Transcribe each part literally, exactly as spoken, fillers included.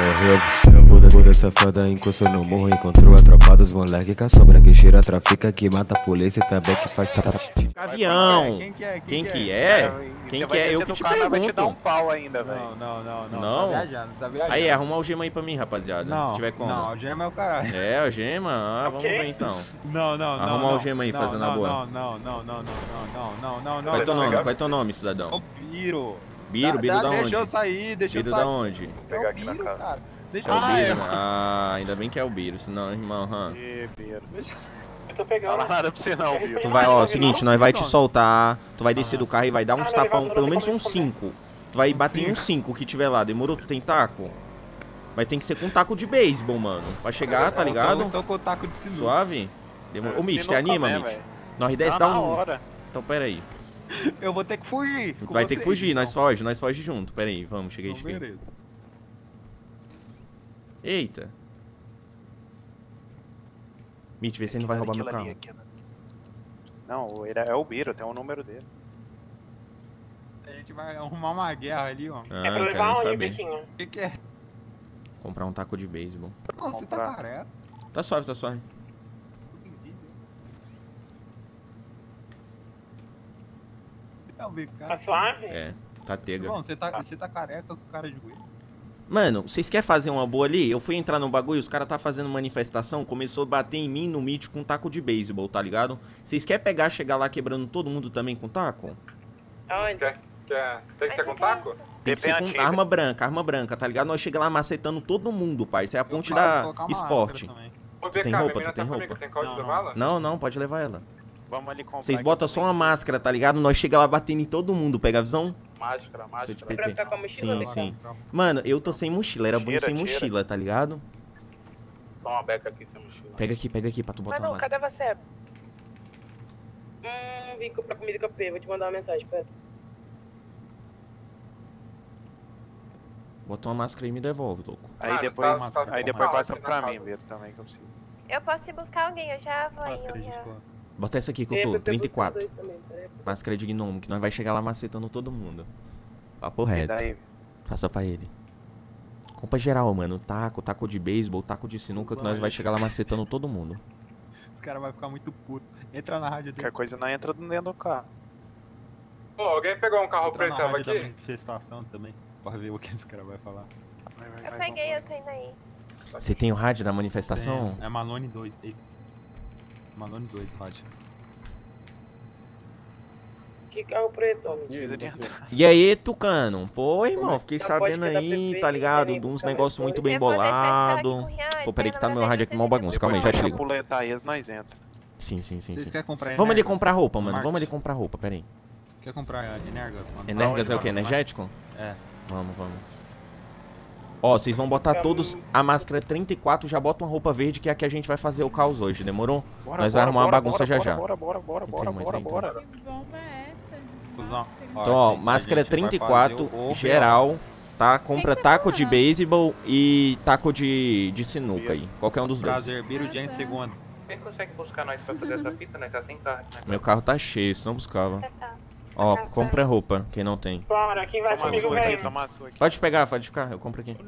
Buda, Buda safada encostou no morro, encontrou a tropa dos moleque com a sombra que cheira, trafica, que mata a polícia e também que faz... Avião! Quem que é? Quem que é? Quem que é? Eu que te pergunto. Vai te dar um pau ainda, velho. Não, não, não, não. Não? Tá viajando, tá viajando. Aí, arruma algema aí pra mim, rapaziada. Não, se tiver como. não, algema é o caralho. É, algema? Ah, vamos ver então. Não, não, não. Arruma não, algema aí, não, fazendo não, a boa. Não, não, não, não, não, não, não, não, não. Qual é teu não, nome? não. Qual é teu nome, cidadão? Ô, Biro. Biro, Dá- Biro dá- da onde? Deixa eu sair, deixa eu Biro sair. da onde? É o Biro, cara. Deixa É eu o sair. Biro? Ah, ainda bem que é o Biro, senão, irmão, hã? Ih, Biro. Eu tô pegando. Fala nada pra você não, Biro. Tu vai, ó, seguinte, nós vai te soltar, tu vai descer do carro e vai dar uns tapão, pelo menos uns cinco. Tu vai bater em uns cinco que tiver lá, demorou? Tu tem taco? Mas tem que ser com taco de beisebol, mano. Pra chegar, tá ligado? Eu tô com o taco de sinuca. Suave? Demorou. Ô, Mitch, você Sinuca anima, mesmo, Mitch? velho. Nós desce, Tá dá na um... hora. Então, pera aí. Eu vou ter que fugir. com Vai ter que vocês, fugir, nós então. foge, nós foge junto. Pera aí, vamos, cheguei, Então, cheguei. beleza. Eita. Mitch, vê se ele não vai roubar meu Aquilo ali, carro. aquilo ali. Não, ele é o Biro, tem o número dele. A gente vai arrumar uma guerra ali, ó. Ah, É pra quero levar nem onde, saber. Bequinho? O que que é? Comprar um taco de beisebol. Pô, você tá Comprar. careca. Tá suave, tá suave. É o B K. Tá suave? É, tá tega. Bom, você tá, você tá careca com cara de joelho. Mano, vocês querem fazer uma boa ali? Eu fui entrar no bagulho, os caras tá fazendo manifestação, começou a bater em mim no Mitch com um taco de beisebol, tá ligado? Vocês querem pegar, chegar lá quebrando todo mundo também com taco? Aonde? Quer, quer, tem que ser com taco? Tem que ser com antiga. arma branca, arma branca, tá ligado? Nós chega lá macetando todo mundo, pai. Isso é a ponte Eu quero da colocar uma esporte. máscara também. Ô, Tu tem B K, roupa? menina Tu tem tá comigo, roupa? Tem código Não, da não. bala? Não, não, pode levar ela. Vamos ali comprar. Vocês aqui botam só também. uma máscara, tá ligado? Nós chega lá batendo em todo mundo, pega a visão? Máscara, Tô de máscara. P Pra T. ficar com a mochila, Sim, Beca? sim. Mano, eu tô sem mochila, era bom ir Tira, sem tira. mochila, tá ligado? Toma uma beca aqui sem mochila. Pega aqui, pega aqui pra tu botar Manu, uma máscara. cadê você? Hum, vim comprar comida com a P, vou te mandar uma mensagem, pera. Bota uma máscara e me devolve, louco. Aí Ah, depois, tá- tá- aí tá- depois tá- passa tá- pra tá- mim, Biro, também que eu preciso. Eu posso ir buscar alguém, eu já vou aí. Máscara Eu de já... escola. Bota essa aqui que eu Tem tô, P P trinta e quatro. dois também, peraí. Máscara de gnomo, que nós vai chegar lá macetando todo mundo. Papo E reto. daí? Passa pra ele. Compra geral, mano. Taco, taco de beisebol, taco de sinuca, que nós vai chegar lá macetando todo mundo. Os caras vão ficar muito putos. Entra na rádio dele. Qualquer coisa não entra dentro do carro. Ô, alguém pegou um carro Entra preto na tava rádio da aqui? manifestação também. Pra ver o que esse cara vai falar. Vai, vai, Eu vai, peguei, eu vamos. tô indo aí. Você tem o rádio da manifestação? Tem- É Malone dois. Ei. Malone dois, rádio. Que carro preto, homem? Precisa de entrar. E aí, Tucano? Pô, irmão, fiquei Tá, pode sabendo que dá aí, P P, tá ligado? querem De uns buscar negócios mais muito coisa. bem Eu vou deixar esse cara aqui bolado. com reais, Pô, peraí que tá no pelo meu rádio aqui, mó bagunça. Calma aí, já te Depois ligo. puletar eles, nós entra. Sim, sim, sim, Vocês sim. querem comprar Vamos ali Energas? comprar roupa, mano. Marcos. Vamos ali comprar roupa, peraí. Quer comprar Energas? mano? Energas é o Pra que? onde? Energético? É. Vamos, vamos. Ó, vocês vão botar todos a máscara trinta e quatro, já bota uma roupa verde, que é a que a gente vai fazer o caos hoje, demorou? Bora, Nós bora, vamos arrumar uma bora, bagunça bora, já bora, já. Bora, bora, bora, Entrei, bora, mãe, bora, entrei, bora. Que bomba é essa? Cusão. Máscara. Então, ó, gente, máscara a gente vai trinta e quatro, fazer o- o geral, tá? Compra Quem que tá taco de falando? beisebol e taco de, de sinuca aí. Qualquer um dos dois. Prazer, Biro Ah, Gente tá. segundo. Quem consegue buscar nós pra fazer essa fita? Nós tá sem carro, né? Meu carro tá cheio, senão buscava. Tá, tá. Ó, compra roupa, quem não tem. Bora, quem vai Toma a comigo, sua aqui, velho? toma a sua aqui. Pode pegar, pode ficar, eu compro aqui.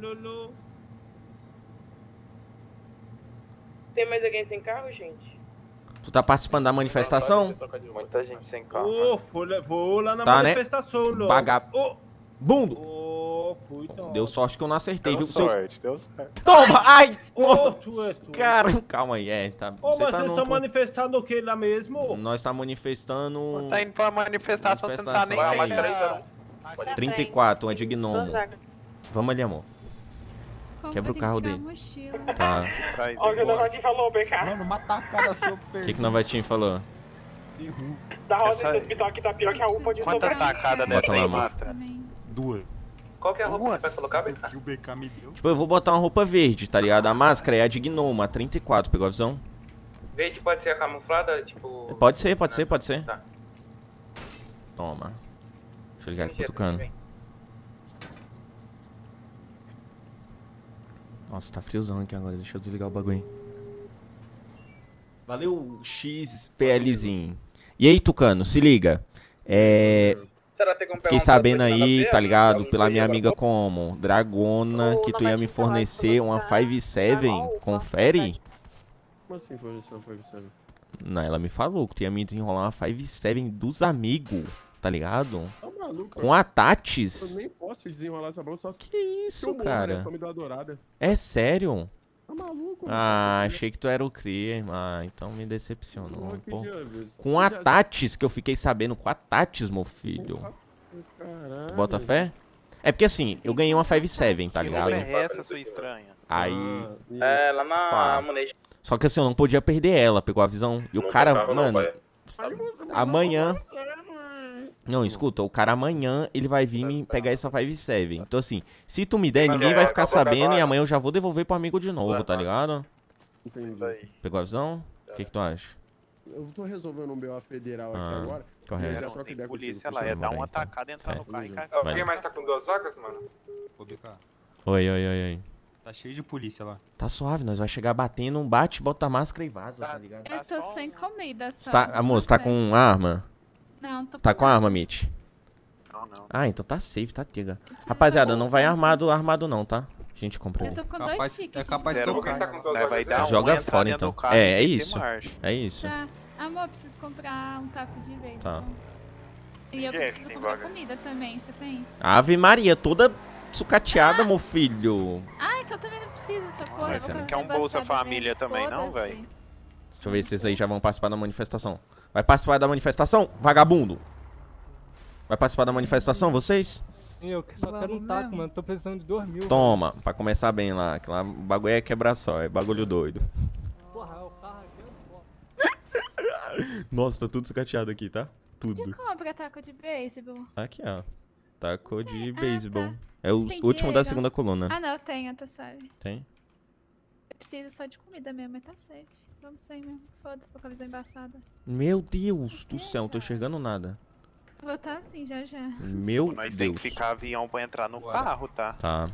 Tem mais alguém sem carro, gente? Tu tá participando da manifestação? Muita gente sem carro. Ô, vou, lá- vou lá na Tá, né? manifestação, louco. Paga- Ô, Bundo! ô, puta. Deu sorte que eu não acertei, Deu viu? Seu... sorte, deu sorte. Toma! Ai! Ô, Nossa! tu é tu. Cara, calma aí, é, tá. Ô, Você mas tá vocês num estão ponto- manifestando o que lá mesmo? Nós tá manifestando Tá indo pra manifestação, você não sabe nem Vai, quem mas peraí, é. peraí. trinta e quatro, uma de gnomo. Zaga. Vamos ali, amor. Como Quebra o tem carro que tirar dele. a mochila? Tá. Traz Olha o que o embora. Novatinho falou, B K. Mano, uma tacada sua O que que o Novatinho falou? Da roda Essa- do hospital aqui tá pior que a UPA de Quantas Sobradinho. tacadas Bota dessa lá, aí amor. mata? Também. Duas. Qual que é a roupa que Duas? você vai colocar, B K? Que o B K me deu. Tipo, eu vou botar uma roupa verde, tá ligado? A máscara é a de gnomo, a trinta e quatro, pegou a visão? Verde pode ser a camuflada, tipo... Pode ser, pode ser, pode ser. Tá. Toma. Deixa eu ligar aqui pro Jeito, Tucano. vem. Nossa, tá friozão aqui agora, deixa eu desligar o bagulho. Valeu, XPLzinho. E aí, Tucano, se liga. É... Será ter como Fiquei pegar um sabendo trator de nada a aí, ver, tá amigo? ligado? Algum Pela dia minha agora amiga há pouco? como Dragona, que tu ia me fornecer uma cinco sete. Confere? Como assim foi isso? Não foi isso? Não, ela me falou que tu ia me desenrolar uma cinco sete dos amigos, tá ligado? Tá maluco? Com a Eu Tatis. nem posso desenrolar essa bola, só Que isso, eu morro, né? cara? Pra me dar uma dourada. É sério? Tá maluco? Ah, achei que tu era o Cria. Ah, então me decepcionou, Porra, que pô. dia, velho? Com a Que dia- Tatis, que eu fiquei sabendo, com a Tatis, meu filho. Caralho. Tu bota fé? É porque assim, eu ganhei uma cinco sete, tá Que ligado? roupa é essa, sua estranha? Aí. Ah, e- É, lá na Pá. Munition. Só que assim, eu não podia perder ela, pegou a visão. E o cara, mano, Aí você- amanhã. Mano. Não, escuta, o cara amanhã ele vai vir me pegar essa cinco sete. Então assim, se tu me der, ninguém vai ficar sabendo e amanhã eu já vou devolver pro amigo de novo, tá ligado? Entendi. Pegou a visão? O que que tu acha? Eu tô resolvendo um B O federal aqui Ah, agora. correto. Já Não, troca tem ideia polícia contigo, lá, é fechou? dar Bora, uma então. atacada, entrar É. no carro e cagar. O Vai. Fih, mas tá com duas vagas, mano? Ô, B K, Oi, oi, oi, oi. tá cheio de polícia lá. Tá suave, nós vai chegar batendo, um bate, bota a máscara e vaza, tá ligado? Eu tô só sem um- comida só. Cê tá, amor, você tá com arma? Não, tô Tá com arma, Mitch? Não, não. Ah, então tá safe, tá tega. preciso Rapaziada, só não um vai tanque. armado, armado não, tá? A gente comprou. Eu tô com Capaz- dois tickets. é capaz de que eu comida. caia. Tá com duas Nós vai vagas? dar Joga uma, entrar fora, dentro então. do carro É, é e meter isso. marcha. É isso. Tá. Amor, eu preciso comprar um taco de vez. Tá. E eu Gente, preciso tem comprar vaga. comida também, você tem? Ave Maria, toda sucateada, meu filho. Ah, então também não precisa, essa porra. Mas eu vou você não fazer quer um negócio Bolsa só Família de também, não, foda-se. véi? Deixa eu ver se vocês aí já vão participar da manifestação. Vai participar da manifestação, vagabundo? Vai participar da manifestação, vocês? Sim, eu só Vamos quero um taco, mesmo. mano. Tô precisando de dois mil. Toma, pra começar bem lá. Que lá o bagulho é quebrar só, é bagulho doido. Porra, o carro aqui é foda. Nossa, tá tudo sucateado aqui, tá? Onde Tudo. compra taco de beisebol? Aqui, ó. Taco de Ah, beisebol. tá. É o Tem último da dinheiro? segunda coluna. Ah, não, eu tenho, tá sabe? Tem? Eu preciso só de comida mesmo, mas tá safe. Vamos sem mesmo. Foda-se, com a visão embaçada. Meu Deus do céu, não tô enxergando nada. Vou tá assim já já. Meu Nós tem Deus. que ficar avião pra entrar no Bora. carro, tá? Tá.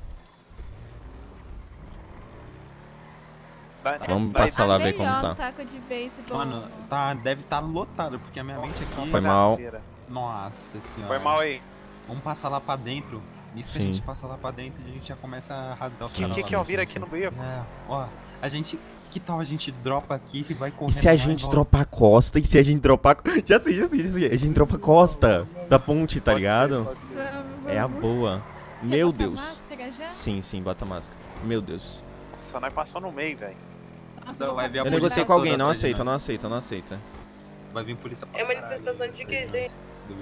Vai- Vamos vai- passar lá a ver como melhor tá. taco de beisebol. Mano, tá, deve estar lotado, porque a minha mente Nossa, aqui... Foi mal. bagaceira. Nossa senhora. Foi mal aí. Vamos passar lá pra dentro. Isso que a Sim. gente passa lá pra dentro, a gente já começa a rasgar os Que caras que lá. que eu viro aqui no meio? É, ó, a gente... Que tal a gente dropa aqui e vai E correndo se a lá gente volta? dropar a costa? E se a gente dropar... Já sei, já sei, já sei. A gente dropa a costa da ponte, tá Pode ser, ligado? pode ser. Vamos, É a vamos. boa. Quer Meu botar Deus. máscara já? Sim, sim, bota a máscara. Meu Deus. Só nós passou no meio, velho. Nossa, Não, vou vai ver a Eu comprar negociei polícia com alguém, toda não atrás de aceita, nós. não aceita, não aceita. Vai vir polícia pra É caralho. manifestação de quê, gente?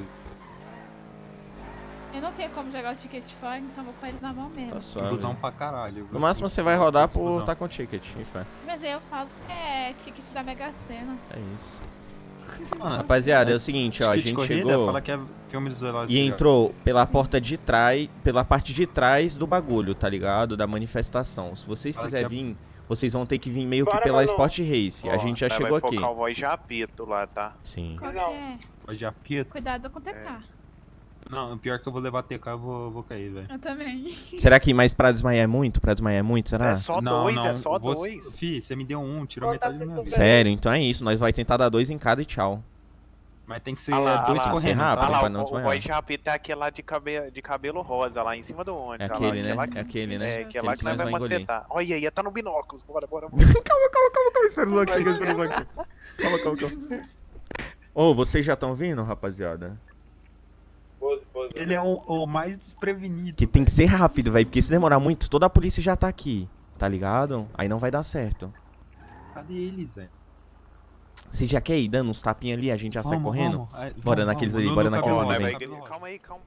Eu não tenho como jogar os tickets fora, então vou com eles na mão mesmo. Tá suave. Ilusão pra caralho. No máximo você vai rodar por tá com ticket, e fé. Mas aí eu falo que é ticket da Mega Sena. É isso. Mano, Rapaziada, é o seguinte, ó, a ticket de gente corrida, chegou Fala que é filme dos Velozes e e entrou pela porta de trás, pela parte de trás do bagulho, tá ligado? Da manifestação. Se vocês Fala quiserem que é- vir, vocês vão ter que vir meio que Bora, pela mano. Sport Race. A Ó, gente já nós chegou vai aqui. focar o voz de apito lá, tá? Sim. Qual que Não. é? Hoje a Pietro. Cuidado com o T K. Não, pior que eu vou levar T K, eu vou, vou cair, velho. Eu também. Será que mais pra desmaiar é muito? Pra desmaiar é muito, será? É só não, dois, não, é só você- dois. Fi, você me deu um, tirou Quantas metade da minha vida. pessoas- Sério, então é isso. Nós vai tentar dar dois em cada e tchau. Mas tem que ser Ah lá, dois ah lá, correndo, ser rápido, Ah sabe? lá, pra o, não o desmaiar. voz de apito é aquele lá de cabelo, de cabelo rosa, lá em cima do ônibus. É olha lá, aquele, né? lá que- É aquele, né? É, que é lá que nós nós vamos engolir. acertar. Olha aí, tá no binóculos. Bora, bora, bora. Calma, calma, calma, calma. Espera só aqui, espera só aqui. Calma, calma, calma. Ô, vocês já estão vindo, rapaziada? Pose, pose. Ele é o, o mais desprevenido. Que tem que ser rápido, velho. Porque se demorar muito, toda a polícia já tá aqui. Tá ligado? Aí não vai dar certo. Cadê eles, velho? Você já quer ir dando uns tapinhas ali? A gente já sai Vamos, correndo? vamos. Aí, Bora vamos, naqueles vamos. ali, No- bora no naqueles cabelo Ó, ali, rosa, né, vem. vai- cabelo calma aí, calma.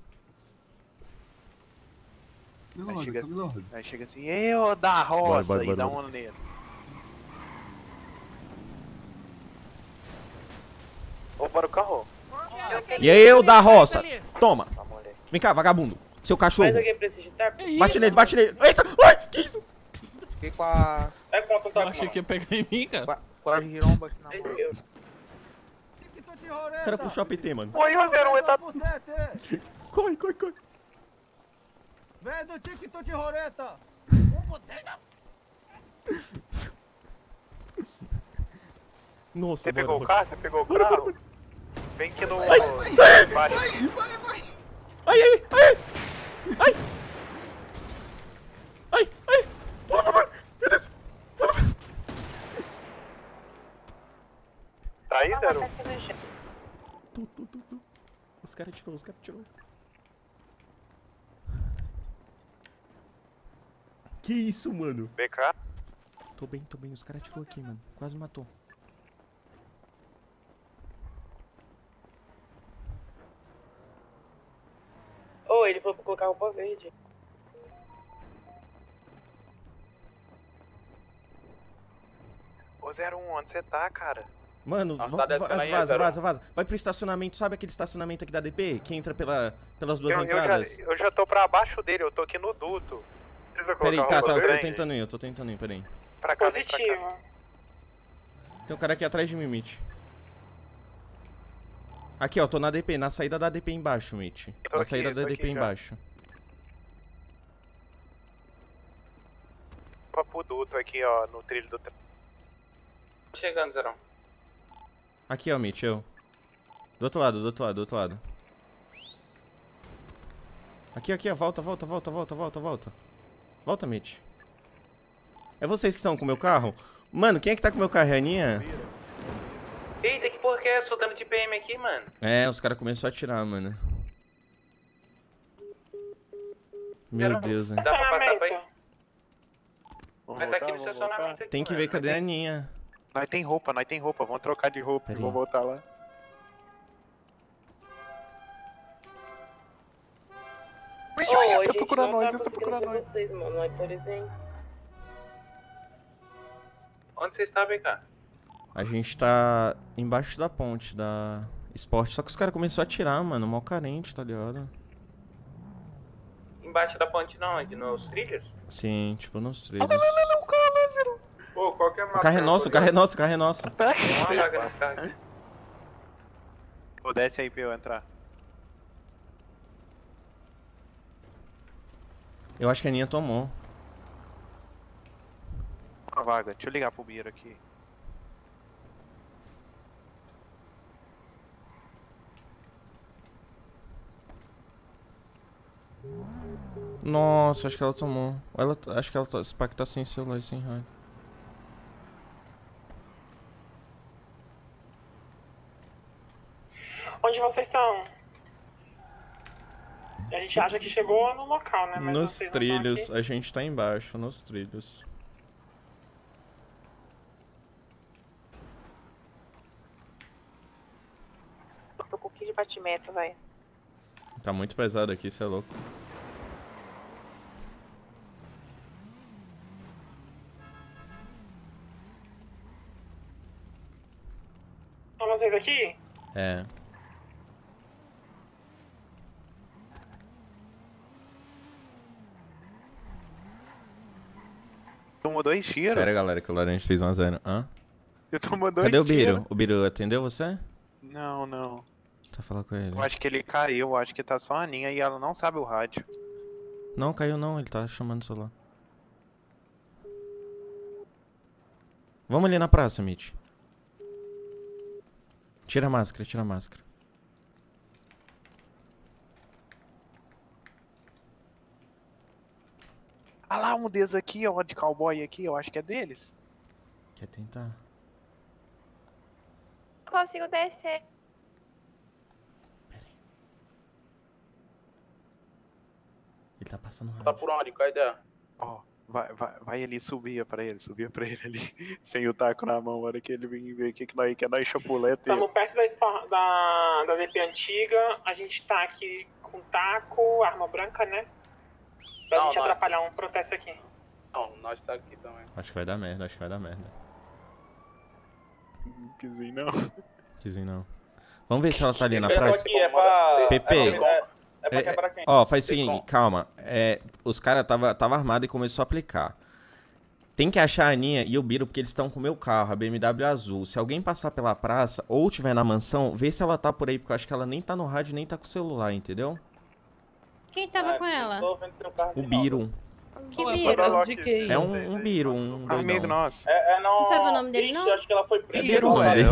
Cabelo Aí rosa, chega- cabelo rosa. Aí chega assim, eu da roça, bora, e bora, dá bora. um nele. Ou para o carro. E aí, eu da roça? Toma. Tá, moleque. Vem cá, vagabundo. Seu cachorro. Mais alguém precisa de tapa? Bate nele, bate nele. Eita, ai, que isso? Fiquei com a... É quanto Eu tá achei que ia pegar em mim, cara. com a giromba aqui na É mão. meu. O cara puxou a P T, mano. Oi, Rodeiro, tá... Corre, corre, corre. Vem do TikTok de Roreta! Nossa, Você bora, pegou o bora. carro? Você pegou o carro? Vem aqui no... Ai, Embaixo. Ai, ai, ai! Ai! Ai, ai! Pula, pula, pula! Meu Deus! Pula, pula! Tá aí, Zero? Tu, tu, tu, tu. Os caras tirou, os caras tirou. Que isso, mano? B K? Tô bem, tô bem. Os caras tirou aqui, mano. Quase matou. Ô, oh, ele foi pra colocar roupa verde. Ô, Zero um, onde você tá, cara? Mano, Nossa, va- tá va- descendo aí, vaza, Zero. vaza, vaza. Vai pro estacionamento, sabe aquele estacionamento aqui da D P? Que entra pela, pelas duas Eu, eu, já, entradas? eu já tô pra baixo dele, eu tô aqui no duto. Precisa Peraí, colocar tá, roupa tá, eu tô verde? tentando ir, eu tô tentando ir, peraí. Pra cá, vem pra cá. Positivo. Tem um cara aqui atrás de mim, Mitch. Aqui, ó, tô na D P, na saída da D P embaixo, Mitch. Tô Na aqui, saída da tô D P aqui já. embaixo. Pra pro duto aqui, ó, no trilho do trem. Chegando, Zerão. Aqui, ó, Mitch, eu. Do outro lado, do outro lado, do outro lado. Aqui, aqui, ó, volta, volta, volta, volta, volta, volta. Volta, Mitch. É vocês que estão com o meu carro? Mano, quem é que tá com o meu carro? É a Aninha? Eita, que porra que é? Soltando de P M aqui, mano. É, os caras começaram a atirar, mano. Meu Deus, velho. Dá pra passar pra aí? Vamos Vai tá aqui voltar, no vamos estacionamento voltar? aqui, Tem que mano. ver cadê a Aninha. Nós tem roupa, nós tem roupa, vamos trocar de roupa Pera e aí. vamos voltar lá. Ui, Ô, ui, a essa gente procura não nós, tá essa procura conseguindo nós. ver vocês, mano. Nós, por exemplo. Onde você está, B K? A gente tá embaixo da ponte da Esporte. Só que os caras começaram a atirar, mano. Mó carente, tá ligado? Embaixo da ponte não, onde? Nos trilhos? Sim, tipo nos trilhos. Pô, qual que é a O carro é nosso, o carro é nosso, o carro é nosso. Tem uma vaga nesse carro aqui. Ô, desce aí pra eu entrar. Eu acho que a Aninha tomou. Uma vaga, deixa eu ligar pro Biro aqui. Nossa, acho que ela tomou. Ela, acho que ela tá, esse pack tá sem celular e sem rádio. Onde vocês estão? A gente acha que chegou no local, né? Mas Nos vocês não trilhos, estão a gente tá embaixo, nos trilhos. aqui. Tô com o kit de batimento, velho. Tá muito pesado aqui, cê é louco. São vocês aqui? É. Tomou dois tiros? Sério, galera, que o Laranja fez um a zero. Hã? Eu tomou dois Cadê o tiros. Biro? O Biro atendeu você? Não, não. Tá falando com ele. Eu acho que ele caiu, eu acho que tá só a Aninha e ela não sabe o rádio. Não, caiu não, ele tá chamando o celular. Vamos ali na praça, Mitch. Tira a máscara, tira a máscara. Ah lá, um desses aqui, ó, de cowboy aqui, eu acho que é deles. Quer tentar? Não consigo descer. Ele tá passando rádio. Tá por onde? Qual a ideia? Ó, vai, vai, vai ali, subia pra ele, subia pra ele ali, sem o taco na mão, hora que ele vem ver o que que nós quer nós chapuleta. Estamos perto da, espa- da, da D P antiga. A gente tá aqui com taco, arma branca, né? Pra Não, gente nós- atrapalhar um protesto aqui. Não, nós tá aqui também. Acho que vai dar merda, acho que vai dar merda. Quisem não. Quisem não. Vamos ver se ela tá ali na Eu tô praça. aqui, é pra... Pepe. É pra, é, é pra É, quebrar quem? Ó, faz o Tem seguinte, como? calma. É, os caras tava, tava armado e começou a aplicar. Tem que achar a Aninha e o Biro, porque eles estão com o meu carro, a B M W azul. Se alguém passar pela praça ou tiver na mansão, vê se ela tá por aí, porque eu acho que ela nem tá no rádio, nem tá com o celular, entendeu? Quem tava Ah, com eu ela? tô vendo teu carro O de Biro. novo. O Que Não, é vírus? pra dar lock. É um, um biro, um Amigo doidão. nosso. É, é não... Não sabe o nome dele, não? Eu acho que ela foi presa. Biro, ué.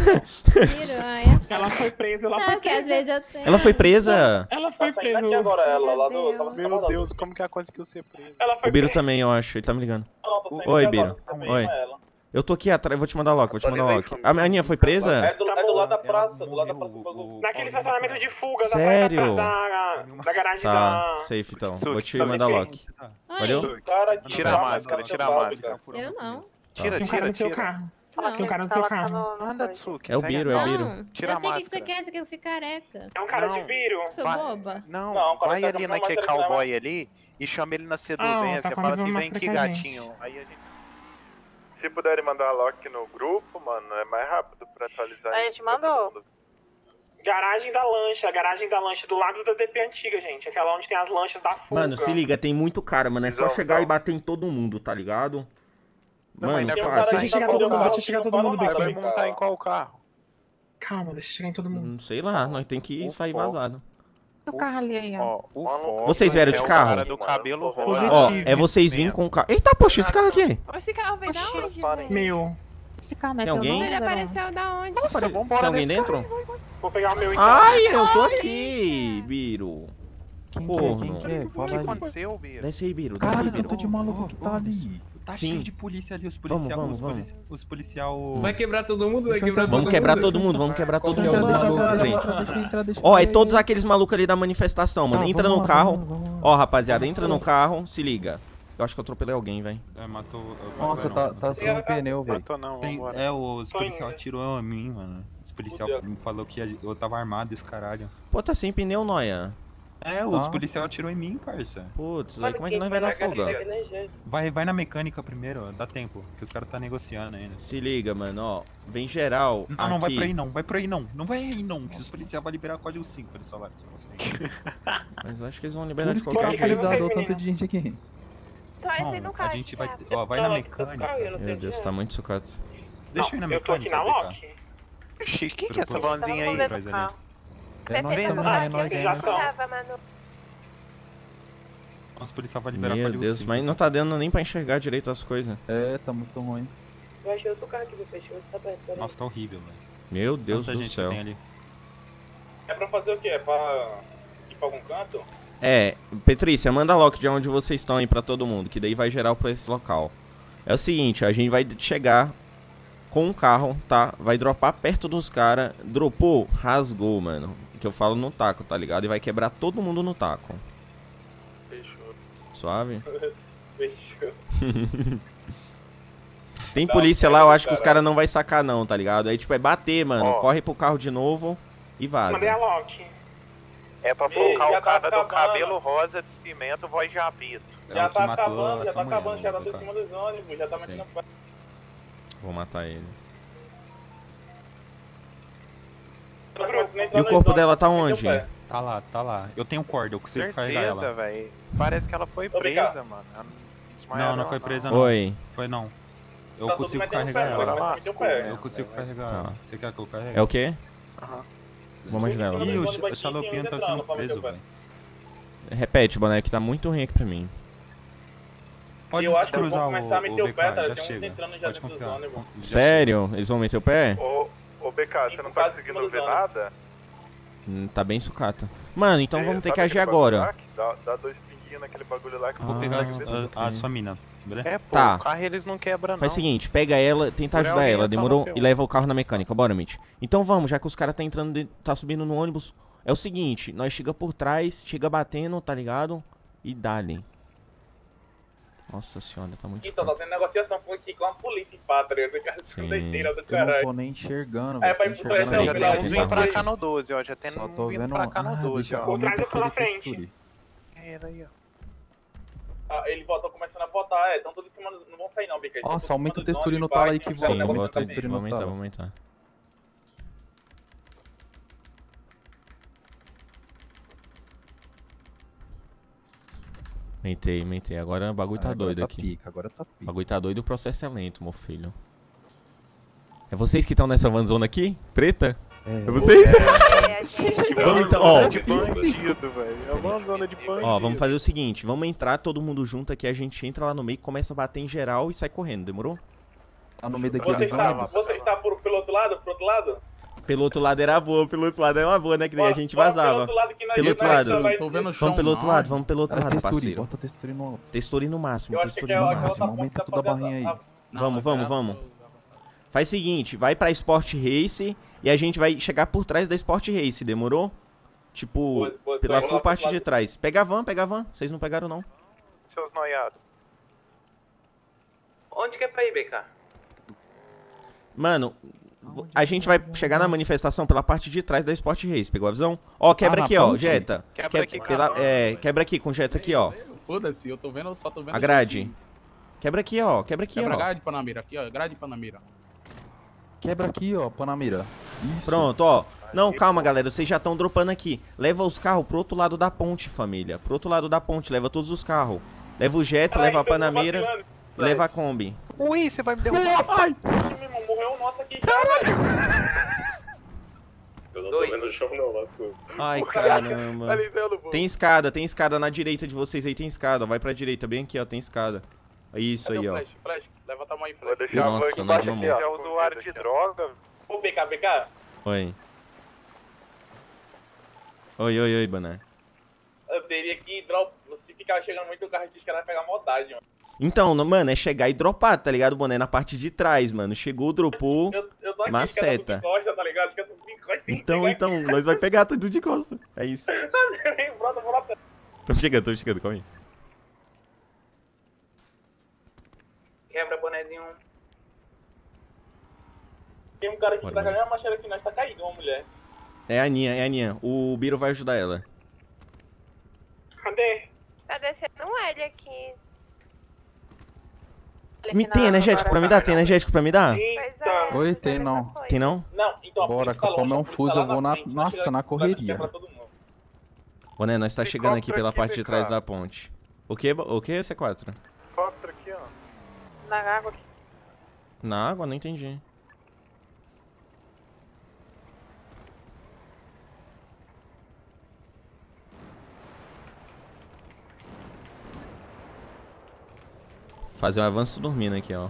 Vírus, ah, é? Ela foi presa, ela Não, foi porque às vezes eu tenho... Ela foi presa? Ela foi presa. Aqui agora, ela, lá do... tava- Meu Deus, como que ela conseguiu ser presa? Ela foi O Biro presa. também, eu acho. Ele tá me ligando. Não, tô saindo Oi, agora, Biro. também, Oi. não é ela. Eu tô aqui atrás, vou te mandar logo, vou te mandar logo. A Aninha foi presa? É do, é do lado da praça, do lado da praça do bagulho. Naquele estacionamento de fuga da Sério? da, da garagem Tá, da... safe então. Suki, Vou te sabe mandar quem? logo. Valeu? Cara, Tira a máscara, tira a máscara. Eu não. Tira, Tem um cara tira, no seu tira. carro. Não. Tem um cara no seu carro. Anda, Tsuki. É o segue Biro, a é o cara. Biro. Não, Tira eu a sei o que que você máscara. quer, você quer que eu fique careca. É um cara Não. de Biro. Sou Vai. boba. Não, Não, vai tá- ali tá- naquele tá- tá- cowboy ali e chama ele na C duzentos tá e com a fala mesma assim, vem máscara aqui, que a gente. gatinho. Aí a gente... Se puderem mandar a lock no grupo, mano, é mais rápido pra atualizar. A isso gente pra mandou. todo mundo. Garagem da lancha, garagem da lancha, do lado da D P antiga, gente. Aquela onde tem as lanchas da fuga. Mano, se liga, tem muito cara, mano. É só Visão, chegar visão. e bater em todo mundo, tá ligado? Não, Mano, ainda Tem um fácil. cara Deixa que chegar tá todo mundo, carro, deixa chegar todo mundo vai Vai lá, montar em qual carro? Calma, deixa chegar em todo mundo. Hum, Sei lá, nós tem que O sair foco. vazado. O carro ali aí, ó. Ó, o foco Vocês vieram de é o carro? cara do cabelo rosa. Ó, Positivo. é vocês vindo com o carro. Eita, poxa, esse carro aqui. Esse carro veio da onde, velho? Meu. Esse carro não é Tem teu, alguém? não? Ele apareceu da onde? Nossa, Tem vambora alguém nesse dentro? Vou pegar o meu então. Ai, eu tô aqui, Biro. Quem Corno. que é? Quem que é? O Fala que aí. aconteceu, Biro? Desce aí, Biro. Desce aí, Caralho, Biro. tanto de maluco que tá ali. Tá Sim. cheio de polícia ali, os Vamos, policial. vamos, os, vamos. polici- os policial. Vai quebrar todo mundo? Vai Deixa eu quebrar entrar- todo Vamos quebrar mundo? todo mundo, vamos quebrar todo Qual que é mundo. os Vamos malucos? pra Deixa eu frente. entrar, deixa eu entrar, deixa eu Ó, é entrar. todos aqueles malucos ali da manifestação, mano. Tá, Entra vamos no lá, carro. vamos lá, vamos lá. Ó, rapaziada, entra no carro, se liga. Eu acho que eu atropelei alguém, velho. É, matou. eu- Nossa, não, tá, não. tá sem pneu, velho. Matou não, Tem- vambora. é, os Tô policial indo. atirou em mim, mano. Os policial me falou que eu tava armado e os caralho. Pô, tá sem pneu, Noia. É, os Tá. policial atirou em mim, parça. Putz, aí como é que nós vai dar folga? Vai, vai na mecânica primeiro, ó, dá tempo, que os caras tá negociando ainda. Se liga, mano, ó. Vem geral. Não, aqui. não vai por aí não, vai por aí não. Não vai aí não, que os policiais vão liberar código cinco, eles só vai. Só você. Mas eu acho que eles vão liberar Por de isso que qualquer tá jeito. autorizado o tanto de gente aqui. Tô aí no Não, a carro. gente vai, Thiago. ó, vai na mecânica. Meu Deus, tá muito sucata. Deixa eu ir na Não, eu tô aqui mecânica. na B K. Loki. Ixi, quem que é essa Procura. vanzinha Vamos aí? ver Traz no ali. carro. É nós Você também, tem é nós, é já nós. tô. Tava, Manu. Os policiais vão liberar Meu código Deus, cinco. mas não tá dando nem pra enxergar direito as coisas. É, tá muito ruim. Eu achei outro carro aqui, meu peixe. Tá perto, peraí. Nossa, tá horrível, velho. Meu Deus Quanta do gente céu. tem ali? É pra fazer o quê? É pra ir pra algum canto? É, Petrícia, manda logo de onde vocês estão aí pra todo mundo, que daí vai geral pra esse local. É o seguinte, a gente vai chegar com um carro, tá? Vai dropar perto dos caras. Dropou, rasgou, mano. Que eu falo no taco, tá ligado? E vai quebrar todo mundo no taco. Fechou. Suave? Fechou. Tem Dá polícia um lá, eu pega, acho que os cara. caras não vai sacar não, tá ligado? Aí tipo, é bater, mano. Ó. Corre pro carro de novo e Mandei a vaza. Loki. É pra Ei, focar já o tá cara do acabando. cabelo rosa de cimento, voz de apito. É Já o que tá matou acabando, já essa tá mulher, acabando, já tá né, em cara? cima dos ônibus, já tá Sim. metendo. Vou matar ele. E E o corpo dela tá onde? Tá lá, tá lá. Eu tenho corda, eu consigo carregar Certeza, ela. velho. Parece que ela foi Obrigado. presa, mano. Ela Não, desmaiou não foi presa não. Oi. Foi não. Eu Tá tudo consigo metendo carregar pé, ela. agora lascou, meteu pé. né? Eu consigo carregar Tá. ela. Você quer que eu carregue? É o quê? Aham. Vamos ajudar ela. Ih, o Quando Ch- vai o Xalopinho tá entrando, sendo pra meter preso, o pé. velho. Repete, boné, que tá muito ruim aqui pra mim. Pode Eu acho que eu cruzar vou o, começar a meter o o B K, pé, tá? já Tem uns chega. entrando já Pode dentro dos confiar. ônibus. Já Sério? Eles vão meter o pé? Ô, ô B K, você não tá conseguindo ver nada? Hum, tá bem sucata. Mano, então Você vamos ter que sabe agir aquele bagulho agora. lá que Dá, dá dois pinguinhos naquele bagulho lá que Vou Ah, pegar as, tudo a, a bem. sua mina, beleza? É, pô, Tá. o carro eles não quebram, não. Faz o seguinte, pega ela, tenta Por ajudar alguém ela, eu demorou? falo, E leva o carro na mecânica, bora, Mitch. Então vamos, já que os caras tá entrando, de- tá subindo no ônibus. É o seguinte, nós chega por trás, chega batendo, tá ligado? E dá-lhe. Nossa senhora, tá muito Então, tá sucata. tendo negociação com aqui com a polícia, padre. Esse cara Sim. doideira do Eu não tô caralho. nem enxergando, É, velho. vai Tá pro enxergando prédio, aí, Já Não, tem velho. uns não, vindo pra não. cá no doze, ó. Já tem Só um tô vindo vendo. pra cá Ah, no doze, deixa, ó. aumenta Atrás ou pela aquele frente? texture. É, ele aí, ó. Ah, ele voltou começando a botar, é. Então todos em cima. do- Não vão sair, não, Bica. Eles Nossa, tão aumenta o todos em cima texture dos no ônibus, talo vai, aí que vai, volta, vai, Sim, aumenta bota o aí, texture vou no aumentar, talo. vou aumentar. Aumentei, aumentei. Agora o bagulho tá Ah, agora doido tá aqui. pica, agora tá O pica. bagulho tá doido e o processo é lento, meu filho. É vocês que estão nessa vanzona aqui? Preta? É. Vocês? É, gente, Vamos então, ó. de bandido, velho. É uma zona de bandido. Ó, vamos fazer o seguinte, vamos entrar todo mundo junto aqui, a gente entra lá no meio, começa a bater em geral e sai correndo, demorou? Tá no meio Você daqueles está, ônibus. você está por, pelo outro lado? Pro outro lado? Pelo outro lado era boa, pelo outro lado era uma boa, né? Que daí a gente Bora vazava. Pelo outro lado, que nós- Pelo outro nós lado. vai- Tô vendo o chão. Vamos pelo outro não. lado, vamos pelo outro Cara, lado, texturinho, parceiro. bota texturinho no alto. Texturinho no máximo, Eu acho que texturinho aquela- no aquela máximo. tá Aumenta ponta toda a pra barrinha aí. fazer Vamos, vamos, vamos. Faz o seguinte, vai pra Sport Race e a gente vai chegar por trás da Sport Race, demorou? Tipo, Boa, boa, pela boa. full Lá parte pro de lado. trás. Pega a van, pega a van. Vocês não pegaram, não. Seus noiados. Onde que é pra ir, B K? Mano, a gente vai chegar na manifestação pela parte de trás da Sport Race, pegou a visão? Ó, quebra Ah, na aqui, ó, ponte? Jetta. Quebra aqui, pela- cara. é, quebra aqui com o Jetta aqui, ó. Foda-se, eu tô vendo, só tô vendo. A grade. Quebra aqui, ó, quebra aqui, Quebra a ó. grade de Panamira, aqui, ó, grade de Panamira. Quebra aqui, ó, Panamira. Isso. Pronto, ó. Não, calma, galera, vocês já estão dropando aqui. Leva os carros pro outro lado da ponte, família. Pro outro lado da ponte, leva todos os carros. Leva o Jetta, leva a Panamera, leva a Kombi. Ui, você vai me derrubar. Ai! Meu irmão, morreu o nosso aqui já, velho. Eu não tô tô vendo o chão não, lascou. Ai, O cara- caramba. Ali vendo, pô. Tem escada, tem escada na direita de vocês aí, tem escada. Vai pra direita, bem aqui, ó, tem escada. Isso aí, ó. Flash, flash, levanta a mão aí, Vou flash. deixar a van Nossa, aqui mais embaixo uma aqui, é usuário de droga. Ô, B K, B K, Oi. Oi, oi, oi, Bané. eu teria que drop. Se ficar chegando muito, o carro diz que ela vai pegar maldade, mano. Então, no- mano, é chegar e dropar, tá ligado, Boné? Na parte de trás, mano. Chegou, dropou. Eu, eu tô aqui, Maceta. que é Costa, tá ligado? Que é tudo de costa, tem que Então, pegar então, nós vai pegar tudo de costa. É isso. aqui. Brota, brota. Tô chegando, tô chegando, calma aí. Quebra, bonezinho. Tem um cara aqui que Bora, tá com a mesma machada que nós, tá caído, uma mulher. É a Aninha, é a Aninha. O Biro vai ajudar ela. Cadê? Tá descendo um L aqui. Me tem energético pra me dar? Tem energético pra me dar? Eita. Oi, tem não. Tem não? Não, então a Bora, polícia tá como longe, é a um polícia fuso, tá lá eu vou na. frente, Nossa, tira- na vai correria. quebrar todo mundo. Boné, nós tá chegando aqui pela aqui, parte de trás cara. da ponte. O que? O que, C quatro? Helicóptero aqui, ó. Na água aqui. Na água? Não entendi. Fazer um avanço dormindo aqui, ó.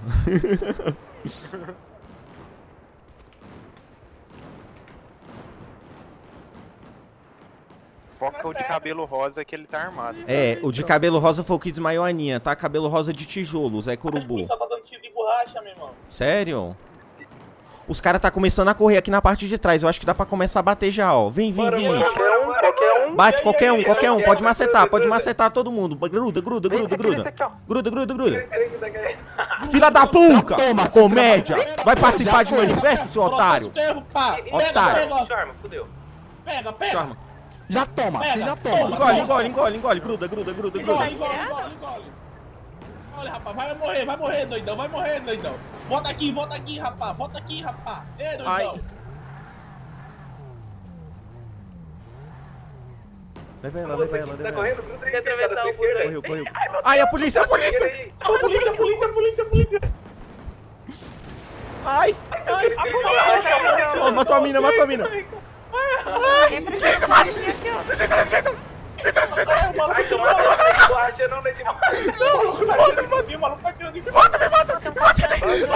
Foca o de cabelo rosa que ele tá armado. É, o de cabelo rosa foi o que desmaiou a Aninha, tá? Cabelo rosa de tijolo, Zé Corubu. Só tá dando tiro de borracha, meu irmão. Sério? Os caras tá começando a correr aqui na parte de trás. Eu acho que dá pra começar a bater já, ó. Vem, vem, vem. Qualquer um, qualquer um. Bate qualquer um, qualquer um. Pode macetar, pode macetar todo mundo. Gruda, gruda, gruda, gruda. Gruda, gruda, gruda. Filha da puta! Comédia! Vai participar de manifesto, seu otário? Otário. Charma, fudeu. Pega, pega. Já toma, você já toma. Engole, engole, engole, engole. Gruda, gruda, gruda, gruda. Engole, engole, engole, engole. Olha, rapaz, vai morrer, vai morrer, doidão, vai morrer, doidão. Volta aqui, volta aqui, rapaz, volta aqui, rapaz. Ei, doidão. Ai. Leva ela, leva ela, Tá leva ela. correndo? Gruda aí, Quer atravessar cara, o esquerda. muro aí. Correu, correu. Ai, a polícia, a polícia! A polícia, a polícia, a polícia, a polícia. Ai, ai. Ó, matou a mina, matou a mina. Quem precisa de baixinho aqui, ó. Ai, tomou uma borracha não nesse maluco. Não, me mata, me mata. O maluco tá tirando de Me mata, me mata, me mata.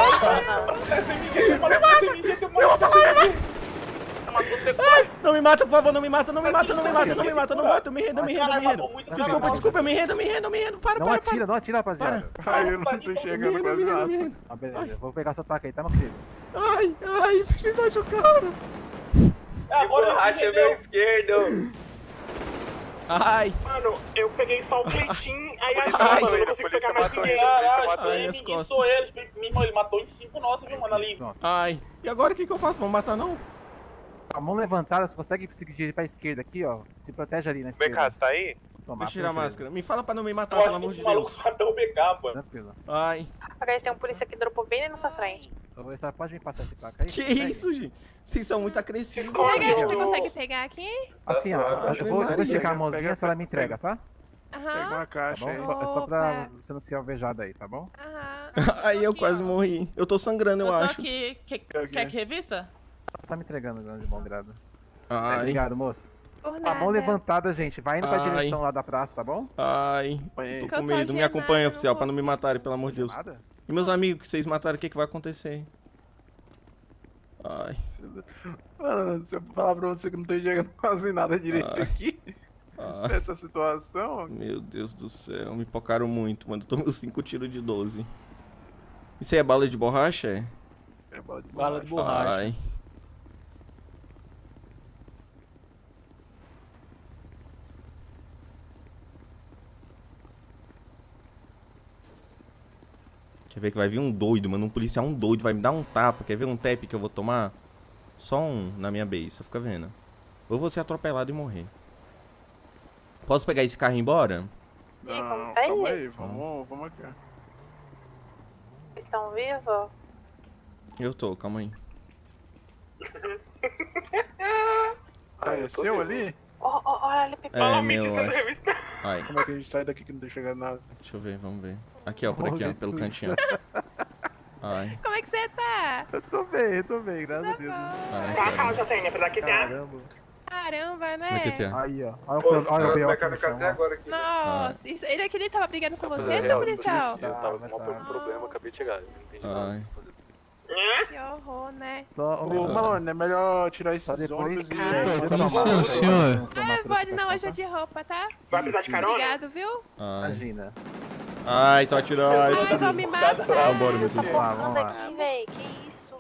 Eu vou falar, me mata. Ai, não me mata, por favor, não me mata, não me mata, não me mata, não me mata, não me mata, eu me rendo, eu me rendo, eu me rendo. Desculpa, desculpa, eu me rendo, eu me rendo, eu me rendo. Para, Não para, atira, para. não atira, rapaziada. Para. Ai, eu não tô enxergando quase nada. Ah, beleza, vou pegar sua taca aí, tá, meu filho? Ai, ai, vocês me machucaram. A borracha meu esquerdo. Ai. Mano, eu peguei só o Cleitinho, aí a Ai. mano, eu não consigo pegar mais ninguém. Ai, minhas Ele costas. sou ele, meu irmão, ele matou em cinco nossos, viu, mano, ali. Ai. E agora o que que eu faço? Vão matar não? A mão levantada, você consegue se dirigir pra esquerda aqui, ó. Se protege ali na esquerda. Becado, tá aí? Toma, Deixa eu tirar a puxa ele. máscara. Me fala pra não me matar, Eu pelo acho que amor esse de maluco Deus. matou o B K, mano. Tranquilo. Ai. Agora tem um polícia que dropou bem na nossa frente. Você só pode me passar esse placa aí? Que Consegue? isso, gente? Vocês são muito agressivos. Pega, você consegue pegar aqui? Assim, ó, eu vou, eu vou esticar a mãozinha, Pega, a senhora me entrega, tá? Aham. Pega uma Tá caixa bom? aí. Só, é só pra Opa. você não ser alvejado aí, tá bom? Aham. Ai, eu Aqui, quase ó. morri. Eu tô sangrando, eu, Eu tô acho. aqui. Quer, Quer o quê? quer que revista? Tá me entregando, grande bom grado. Ai. Obrigado, moço. Por Com a mão nada. levantada, gente. Vai indo pra Ai. direção lá da praça, tá bom? Ai, tô com medo. Me acompanha, oficial, pra não me matarem, pelo amor de Deus. E meus amigos que vocês mataram, o que, que vai acontecer? Ai. Mano, se eu falar pra você que não tô enxergando quase nada direito Ai. aqui, Ai. nessa situação. Meu Deus do céu, me pocaram muito, mano. Eu tomei cinco tiros de doze. Isso aí é bala de borracha, é? É bala de Bala de borracha. Ai. Quer ver que vai vir um doido, mano, um policial, um doido, vai me dar um tapa. Quer ver um tap que eu vou tomar? Só um na minha base, fica vendo. Ou vou ser atropelado e morrer. Posso pegar esse carro e ir embora? Não, calma aí, vamos, vamos aqui. Vocês estão vivos? Eu tô, calma aí. Ah, é seu ali? Ó, ó, olha ali, Pepe. É, meu, eu acho. Ai, Como é que a gente sai daqui que não tem chegado nada? deixa eu ver, vamos ver. Aqui, ó, por aqui, ó, pelo cantinho. Ai, Como é que você tá? Eu tô bem, eu tô bem, graças a Deus. ai, Tá, cara. calma, já tem, né? Pra daqui tem. Caramba. Caramba, né? Como é que tá? Aí, ó. Olha o olha o B O aqui no chão, ó. agora aqui. Nossa, isso, ele aqui ele tava brigando com você, É, seu policial? Eu tava com um problema, acabei de chegar. Não entendi nada. Ai. Que horror, né? Só, Ô, Malone, é melhor tirar esses Só depois ônibus que- e... Ah, botar na licença, mala. senhor. Ah, pode na loja de roupa, tá? Vai precisar de carona? Obrigado, viu? Ai, Imagina. ai, tô atirando. Ai, vão me matar. Vambora, meu Deus. Vamos lá, vamos Anda lá. aqui, véi. Que isso?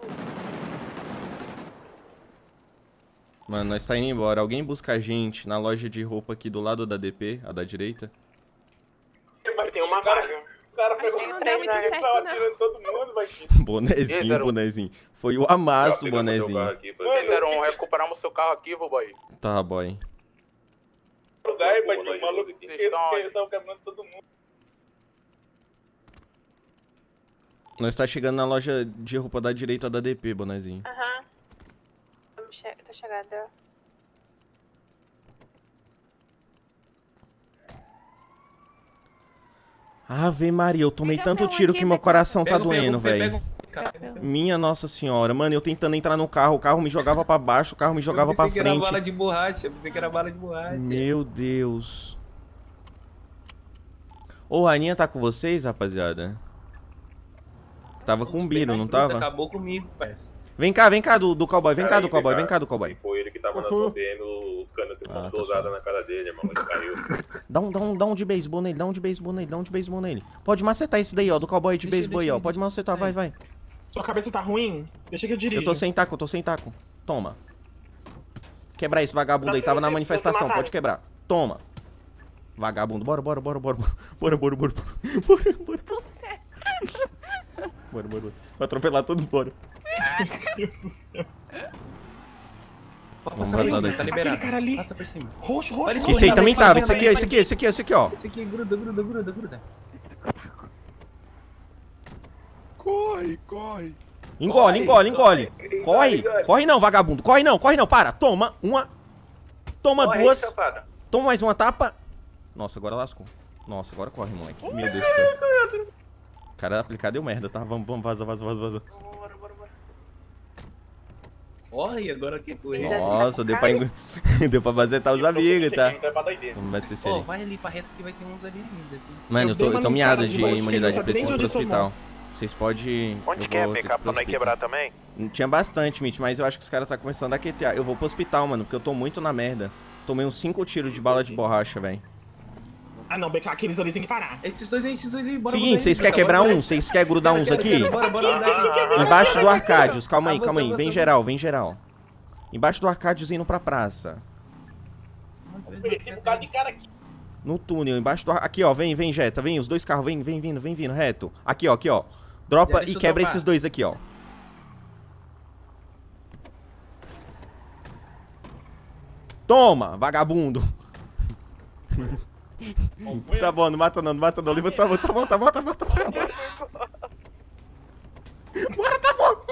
Mano, nós tá indo embora. Alguém busca a gente na loja de roupa aqui do lado da D P, a da direita? Vai ter uma vaga. O cara Acho pegou que não três, deu muito né? certo, Tava não. atirando todo mundo, vai. Bonezinho, bonezinho. Foi o amasso, bonezinho. Quiseram recuperar o seu carro aqui, boy. Tá, boy. Lugar, vai ter um maluco Vocês inteiro estão que onde? eles estão quebrando todo mundo. Nós tá chegando na loja de roupa da direita da D P, bonezinho. Aham. Vamos che Tô chegada. Ave Maria, eu tomei Pega tanto um tiro aqui, que meu pega- coração tá Pega, pega, doendo, pega, velho. pega. Minha nossa senhora, mano, eu tentando entrar no carro, o carro me jogava pra baixo, o carro me jogava Eu pra pensei que era frente. bala de borracha, eu pensei que era bala de borracha. Meu Deus. Ô, a Aninha tá com vocês, rapaziada? Tava com o Biro, não tava? Acabou comigo, parceiro. Vem cá, vem cá do, do cowboy, vem cá do cowboy, vem cá do cowboy. Foi ele que tava na tua B M, o cano deu uma Ah, tá dosada suave. na cara dele, irmão. Ele caiu. Dá um, dá um, dá um de beisebol nele, dá um de beisebol nele, dá um de beisebol nele. Pode macetar esse daí, ó, do cowboy de Deixa, beisebol aí, deixa, ó. Pode macetar, vai, vai. Sua cabeça tá ruim? Deixa que eu dirijo. Eu tô sem taco, eu tô sem taco. Toma. Quebrar esse vagabundo aí, tava na manifestação, pode quebrar. Toma. Vagabundo, bora, bora, bora, bora, bora, bora, bora, bora, bora, bora, bora. Bora, bora, bora. Vai atropelar todo mundo, bora. Vamos Passa por vazar cima, daqui. tá liberado. Aquele cara ali. Passa por cima. Roxo, roxo, Olha roxo. Esse aí Vai, também vai, tava, vai, esse aqui, vai, esse aqui, esse aqui, esse aqui, ó. Esse aqui gruda, gruda, gruda, gruda. Corre, corre. Engole, engole, engole. Corre, corre não, vagabundo. Corre não, corre não, para. Toma, uma. Toma duas. Toma mais uma tapa. Nossa, agora lascou. Nossa, agora corre, moleque. Meu Deus do céu. Cara, aplicar deu merda, tá? Vamos, vamos, vaza, vaza, vaza, vaza. Corre, agora que correr. Nossa, deu pra, engo... deu pra bazetar os amigos, tá? Então é pra doideira. Vamos ver se esse Pô, ali. vai ali pra reto que vai ter uns ali ainda. Mano, eu tô, eu tô miado de imunidade, sabe nem preciso ir pro onde tomar. hospital. Vocês podem. Onde eu que é, vou ter P que K, ir pro pra não hospital. quebrar também? Tinha bastante, Mitch, mas eu acho que os caras tá começando a Q T A. Eu vou pro hospital, mano, porque eu tô muito na merda. Tomei uns cinco tiros de bala de borracha, velho. Ah não, B K, aqueles ali tem que parar. Esses dois aí, esses dois aí, bora. Seguinte, vocês querem quebrar um? Vocês querem grudar uns aqui? Bora, bora, bora. Embaixo do Arcádios, calma aí, Ah, você, calma aí. você, Vem você. geral, vem geral. Embaixo do Arcádios indo pra praça. Tem um bocado de cara aqui. No túnel, embaixo do... Ar- Aqui, ó, vem, vem, Jetta, vem, os dois carros, vem, vem vindo, vem vindo, reto. Aqui, ó, aqui, ó. Dropa Deixa e eu quebra dropar. esses dois aqui, ó. Toma, vagabundo. Tá bom, não mata não, não mata não. Levanta, tá bom, tá bom, tá bom, tá bom, tá bom. Bora, tá bom.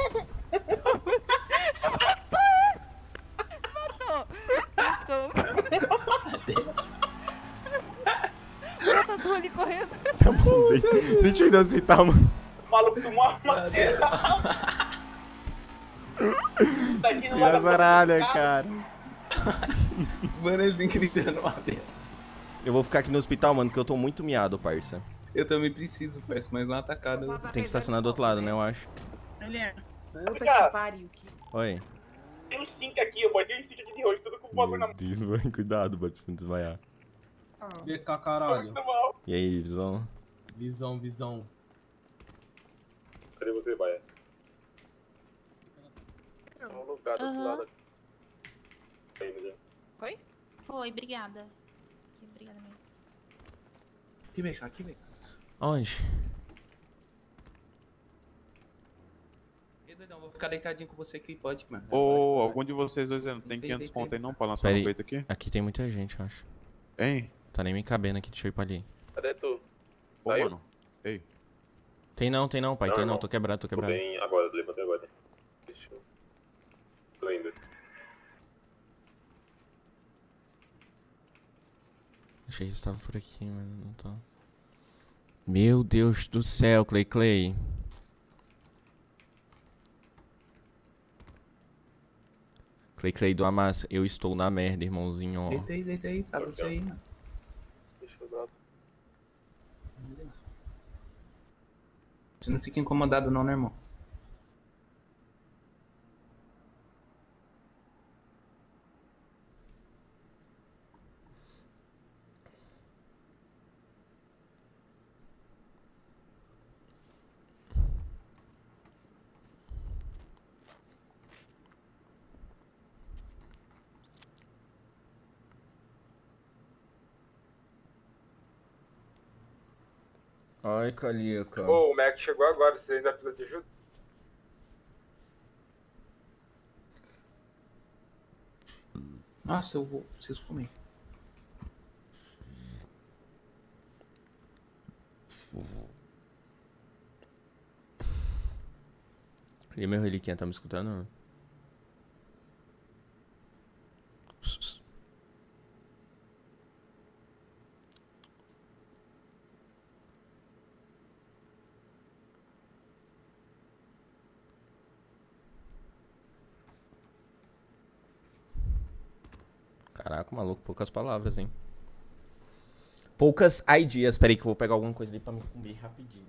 Tá tudo ali correndo. Tá bom, deixa- deixa eu ir no hospital, mano. O maluco tomou uma madeira. Daqui não Tira vai a baralha, cara. Manezinho gritando lá dentro. Eu vou ficar aqui no hospital, mano, porque eu tô muito miado, parça. Eu também preciso, parça, mais uma atacada. Tem que estacionar do outro lado, né, eu acho. Ele é. Puta que pariu. Oi. Tem uns cinco aqui, eu botei uns cinco aqui de rosto, tudo com o bagulho na Meu mão. Deus, mano, cuidado, boy, pra você não desmaiar. B K, caralho. E aí, visão? Visão, visão. Cadê você, Baia? No lugar do outro Aham. lado. Oi? Oi, obrigada. Obrigada mesmo. Aqui, vem cá, aqui, vem cá. Onde? Ei, doidão, vou ficar deitadinho com você aqui, pode, mano. Ô, algum de vocês dois não tem quinhentos conto aí não pra lançar no peito aqui? Aqui tem muita gente, eu acho. Hein? Tá nem me cabendo aqui, deixa eu ir pra ali. Cadê tu? Ô, Saiu? mano. Ei. Tem não, tem não, pai, Não, tem não, irmão. tô quebrado, tô quebrado. Tô bem agora, levantei agora. Deixa eu... Tô indo. Achei que estava por aqui, mas não tô. Meu Deus do céu, Clay Clay. Clay Clay do Amassa, eu estou na merda, irmãozinho, ó. Deita aí, deita aí, tá você aí, mano. Deixa eu dar. Você não fica incomodado não, né, irmão? Ai, Calica. Ô, o Mac chegou agora, você ainda precisa de ajuda? Nossa, eu vou. Preciso comer. E meu reliquinha, tá me escutando? Caraca, maluco, poucas palavras, hein? Poucas ideas. Pera aí que eu vou pegar alguma coisa ali pra me comer rapidinho.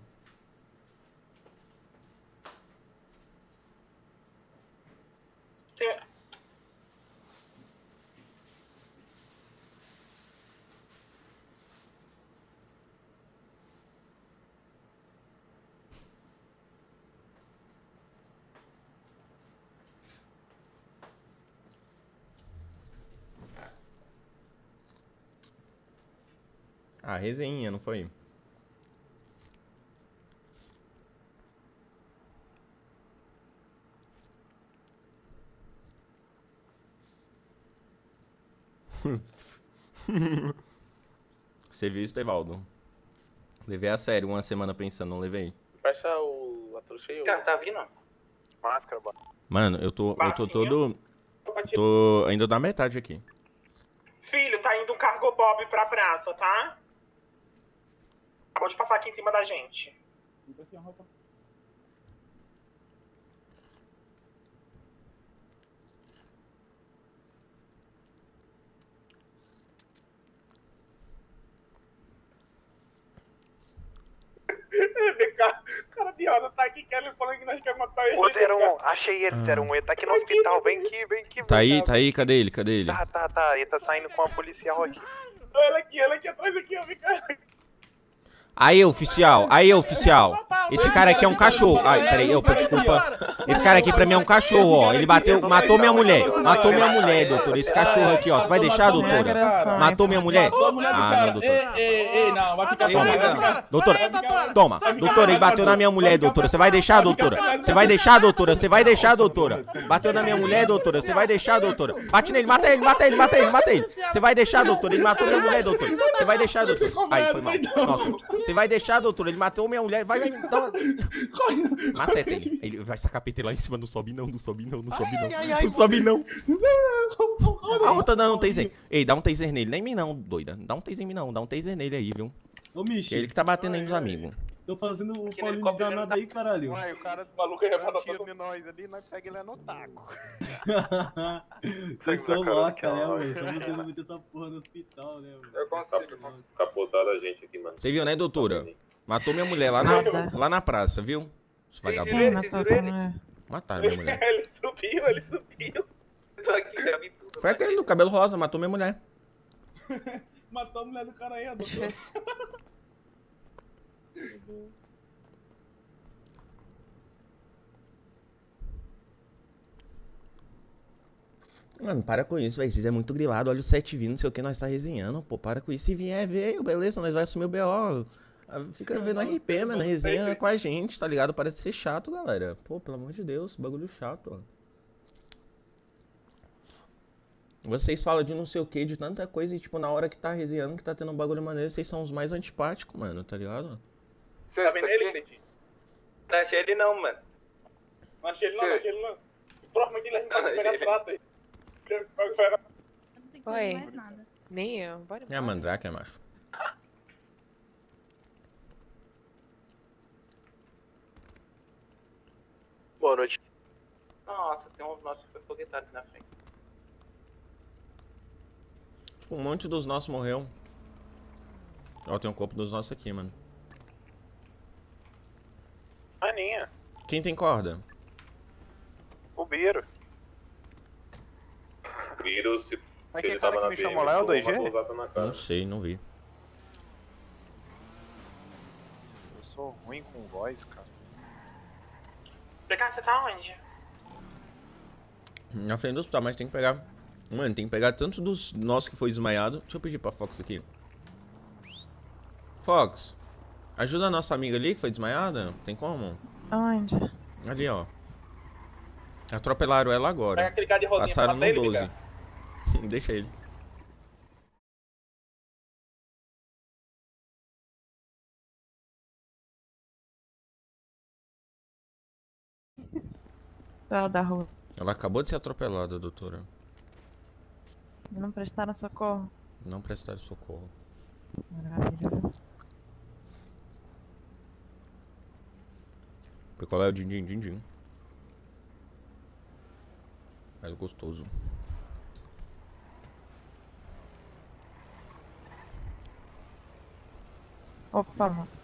Ah, resenha, não foi? Você viu isso, Evaldo? Levei a sério uma semana pensando, não levei. Fecha o... a trouxa aí, ô. Cara, tá vindo? Máscara, bora. Mano, eu tô, eu tô todo... Tô ainda na metade aqui. Filho, tá indo um cargo Bob pra praça, tá? Acabou de passar aqui em cima da gente. Cara de roda tá aqui, Kelly falando que nós queremos matar ele. Ô, zero um, achei ele, Ah. zero um, ele tá aqui no hospital, vem aqui, vem aqui. Tá vem aí, cá. tá aí, cadê ele? Cadê ele? Tá, tá, tá, ele tá saindo com uma policial aqui. Olha aqui, olha aqui atrás aqui, ó, fica. Aí, oficial, aí, oficial. Esse cara aqui é um cachorro. Ai, peraí, eu, desculpa. Esse cara aqui pra mim é um cachorro, ó. Ele bateu, matou minha mulher. Matou minha mulher, doutor. Esse cachorro aqui, ó. Você vai deixar, doutora? Matou minha mulher? Ah, não, doutor. Ei, ei, ei, não, vai ficar Toma, vai ficar- doutora, vai ficar- toma. vai ficar- Doutora, ele bateu na minha mulher, doutora. Você vai deixar, doutora? Você vai deixar, doutora? Você vai deixar, doutora? Bateu na minha mulher, doutora. Você vai deixar, doutora? Bate nele, mata ele, mata ele, mata ele, mata ele. Você vai deixar, doutora? Ele matou minha mulher, doutora. Você vai deixar, doutora? Ai, foi mal. Nossa. Você vai deixar, doutora? Ele matou minha mulher. Vai, vai, dá uma... Maceta ele. Ele vai sacar P T lá em cima. Não sobe não, não sobe não, não sobe não. Não sobe não. A outra dando um taser. Ei, dá um taser nele. Nem em mim não, doida. Dá um taser em mim não. Dá um taser nele aí, viu? Ô, Michi. É ele que tá batendo aí nos amigos. Tô fazendo o Paulinho de danado aí, caralho. Uai, o cara O maluco ia dá matar um tiro todo em nós ali, nós pega ele no taco. Vocês são Sacanagem, louca, né, ó. velho? Só vocês não meter essa porra no hospital, né, mano? Eu consigo. Capotaram a gente aqui, mano. Você viu, né, doutora? Matou minha mulher lá na, lá na praça, viu? Os vagabundos. Quem matou sua mulher? Mataram minha mulher. Ele subiu, ele subiu. Eu tô aqui, já vi tudo. Foi aquele do cabelo rosa, matou minha mulher. Matou a mulher do cara aí, a doutora. Mano, para com isso, velho. Vocês é muito grilado. Olha o sete vindo, não sei o que, nós tá resenhando. Pô, para com isso. Se vier, veio, beleza, nós vai assumir o B O. Fica vendo R P, mano. Resenha com a gente, tá ligado? Parece ser chato, galera. Pô, pelo amor de Deus, bagulho chato, ó. Vocês falam de não sei o que, de tanta coisa, e tipo, na hora que tá resenhando, que tá tendo um bagulho maneiro, vocês são os mais antipáticos, mano, tá ligado? Você tá vendo ele, Cleitinho? Não achei ele não, mano. Não achei ele não, não achei ele não. Provavelmente ele vai pegar prata aí. Vai pegar. Oi. Nem eu. Bora É a Mandrake, é macho. Boa noite. Nossa, tem uns nossos foguetados na frente. Tipo, um monte dos nossos morreu. Ó, tem um corpo dos nossos aqui, mano. Aninha. Quem tem corda? O Biro. Vírus, se, Mas se que ele cara tava que na me chamou B M, lá é o dois G? uma pousada na cara. Não sei, não vi. Eu sou ruim com voz, cara. Pegar, você tá onde? Na frente do hospital, mas tem que pegar. Mano, tem que pegar tanto dos nossos que foi desmaiado. Deixa eu pedir pra Fox aqui. Fox, ajuda a nossa amiga ali que foi desmaiada. Tem como? Aonde? Ali, ó. Atropelaram ela agora. Pega aquele cara de rosinha, Passaram mata no ele, doze. cara. Deixa ele. Ela da rua. Ela acabou de ser atropelada, doutora. Não prestaram socorro. Não prestaram socorro. Maravilha. Picolé é o din din din din. Mais gostoso. Opa, moça.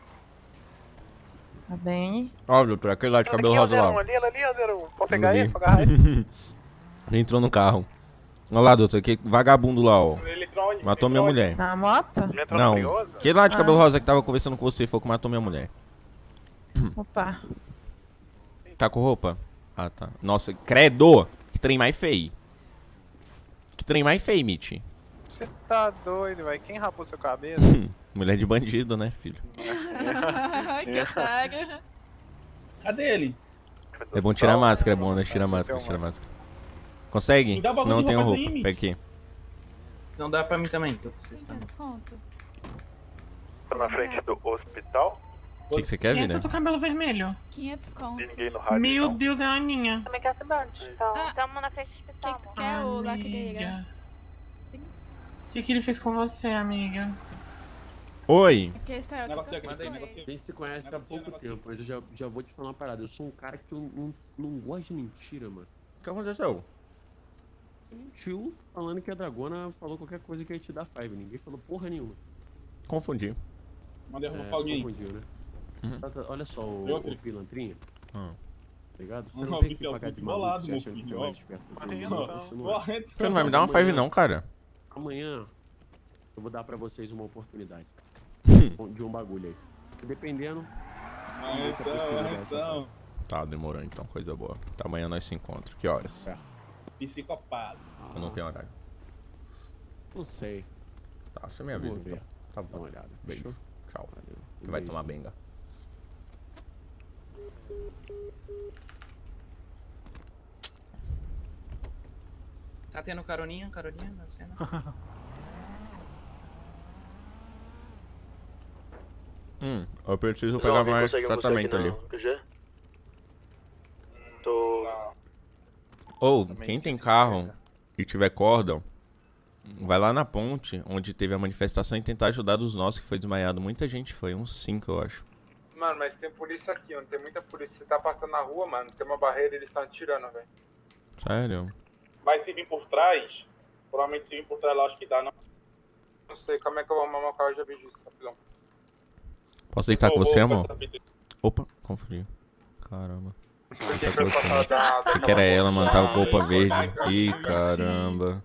Tá bem? Ó, doutor, aquele lá de cabelo Aqui, ó, rosa zero um lá. ali, ela ali, ó, zero um. Pode Não pegar vi. ele, pegar ele. Ele entrou no carro. Olha lá, doutor, que vagabundo lá, ó. Ele entrou onde? Matou Ele minha entrou mulher. Na moto? Ele entrou no Não, Briosa? aquele lá de cabelo Ah. rosa que tava conversando com você foi o que matou minha mulher. Opa. Tá com roupa? Ah, tá. Nossa, credo! Que trem mais feio. Que trem mais feio, Mitch. Você tá doido, velho. Quem rapou seu cabelo? Mulher de bandido, né, filho? Que otário. Cadê ele? É bom tirar a máscara, é bom, né? Tira a máscara, tira a máscara. Consegue? Me dá o bagulho Senão eu de tenho roupa roupa. aí, Pega aqui. Não dá pra mim também, tô precisando. Desconto. Tá na frente do hospital? O que, que você quer, Vina? do cabelo vermelho. quinhentos conto. Tem ninguém no rádio, Meu não? Deus, é a Aninha. Também quer cidade. Então, Ah. estamos na frente do hospital. Que é o lá que liga? Amiga. O que, que ele fez com você, amiga? Oi! Aqui está o Negocia que aqui, eu negocia. A gente se conhece há Negocia, pouco negocia. tempo, mas eu já, já vou te falar uma parada. Eu sou um cara que eu não, não gosto de mentira, mano. O que aconteceu? Mentiu falando que a Dragona falou qualquer coisa que ia te dar five. Ninguém falou porra nenhuma. Confundi. Mandei arrumar É, o Paulinho. confundiu, né? Uhum. Tá, tá, olha só, o, Eu, o filho. pilantrinha, Ah. tá ligado? Você Não, não vem aqui Vicel, pagar de fico maluco, bolado, você meu achando que você filho, é ó. mais esperto que Aí, eu, não. não, você não é. Correndo. Você não vai me dar uma five não, cara. Amanhã eu vou dar pra vocês uma oportunidade de um bagulho aí. Dependendo, vamos ver se é possível dar essa Então, five. Tá, demorou então, coisa boa. Tá, amanhã nós se encontramos. Que horas? psicopata. Eu não tenho horário. Não sei. Tá, você me avisa Vamos ver. então. Tá Dá bom. uma olhada. Beijo. Fechou? Tchau. Valeu. Você vai Beijo. tomar benga. Tá tendo caroninha, caroninha na cena? Hum, eu preciso pegar mais tratamento ali. Tô... Ou, quem tem carro e tiver corda, vai lá na ponte, onde teve a manifestação e tentar ajudar dos nossos que foi desmaiado. Muita gente foi, uns cinco eu acho. Mano, mas tem polícia aqui, mano. Tem muita polícia. Você tá passando na rua, mano. Tem uma barreira e eles estão atirando, velho. Sério? Mas se vir por trás, provavelmente se vir por trás lá, acho que dá, não. Não sei, como é que eu vou arrumar meu carro? Eu já vi isso, rapidão. Posso deitar com Ô, você, ô, amor? tá pedindo. Opa, confundi. Caramba. Porque Tá foi gostando. passar da- da- Achei que era ela, mano. Tava com roupa verde. Ih, caramba.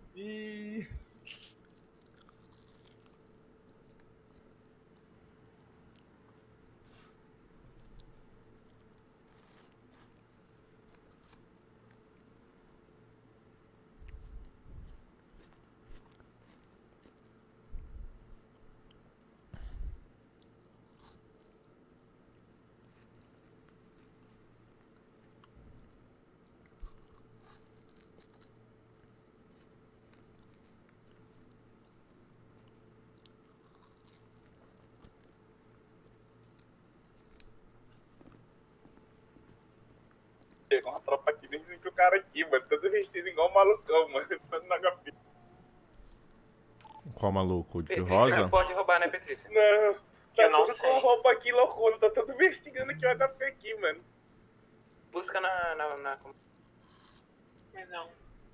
Chegou uma tropa aqui, nem que o cara aqui, mano. Todo vestido igual um malucão, mano. Todo na H P. Qual maluco? De Patrícia rosa? não pode roubar, né, Patrícia? Não, tá Eu não tudo sei. com roupa aqui, loucura. Tá todo investigando aqui o H P aqui, mano. Busca na... na, na... Mas não.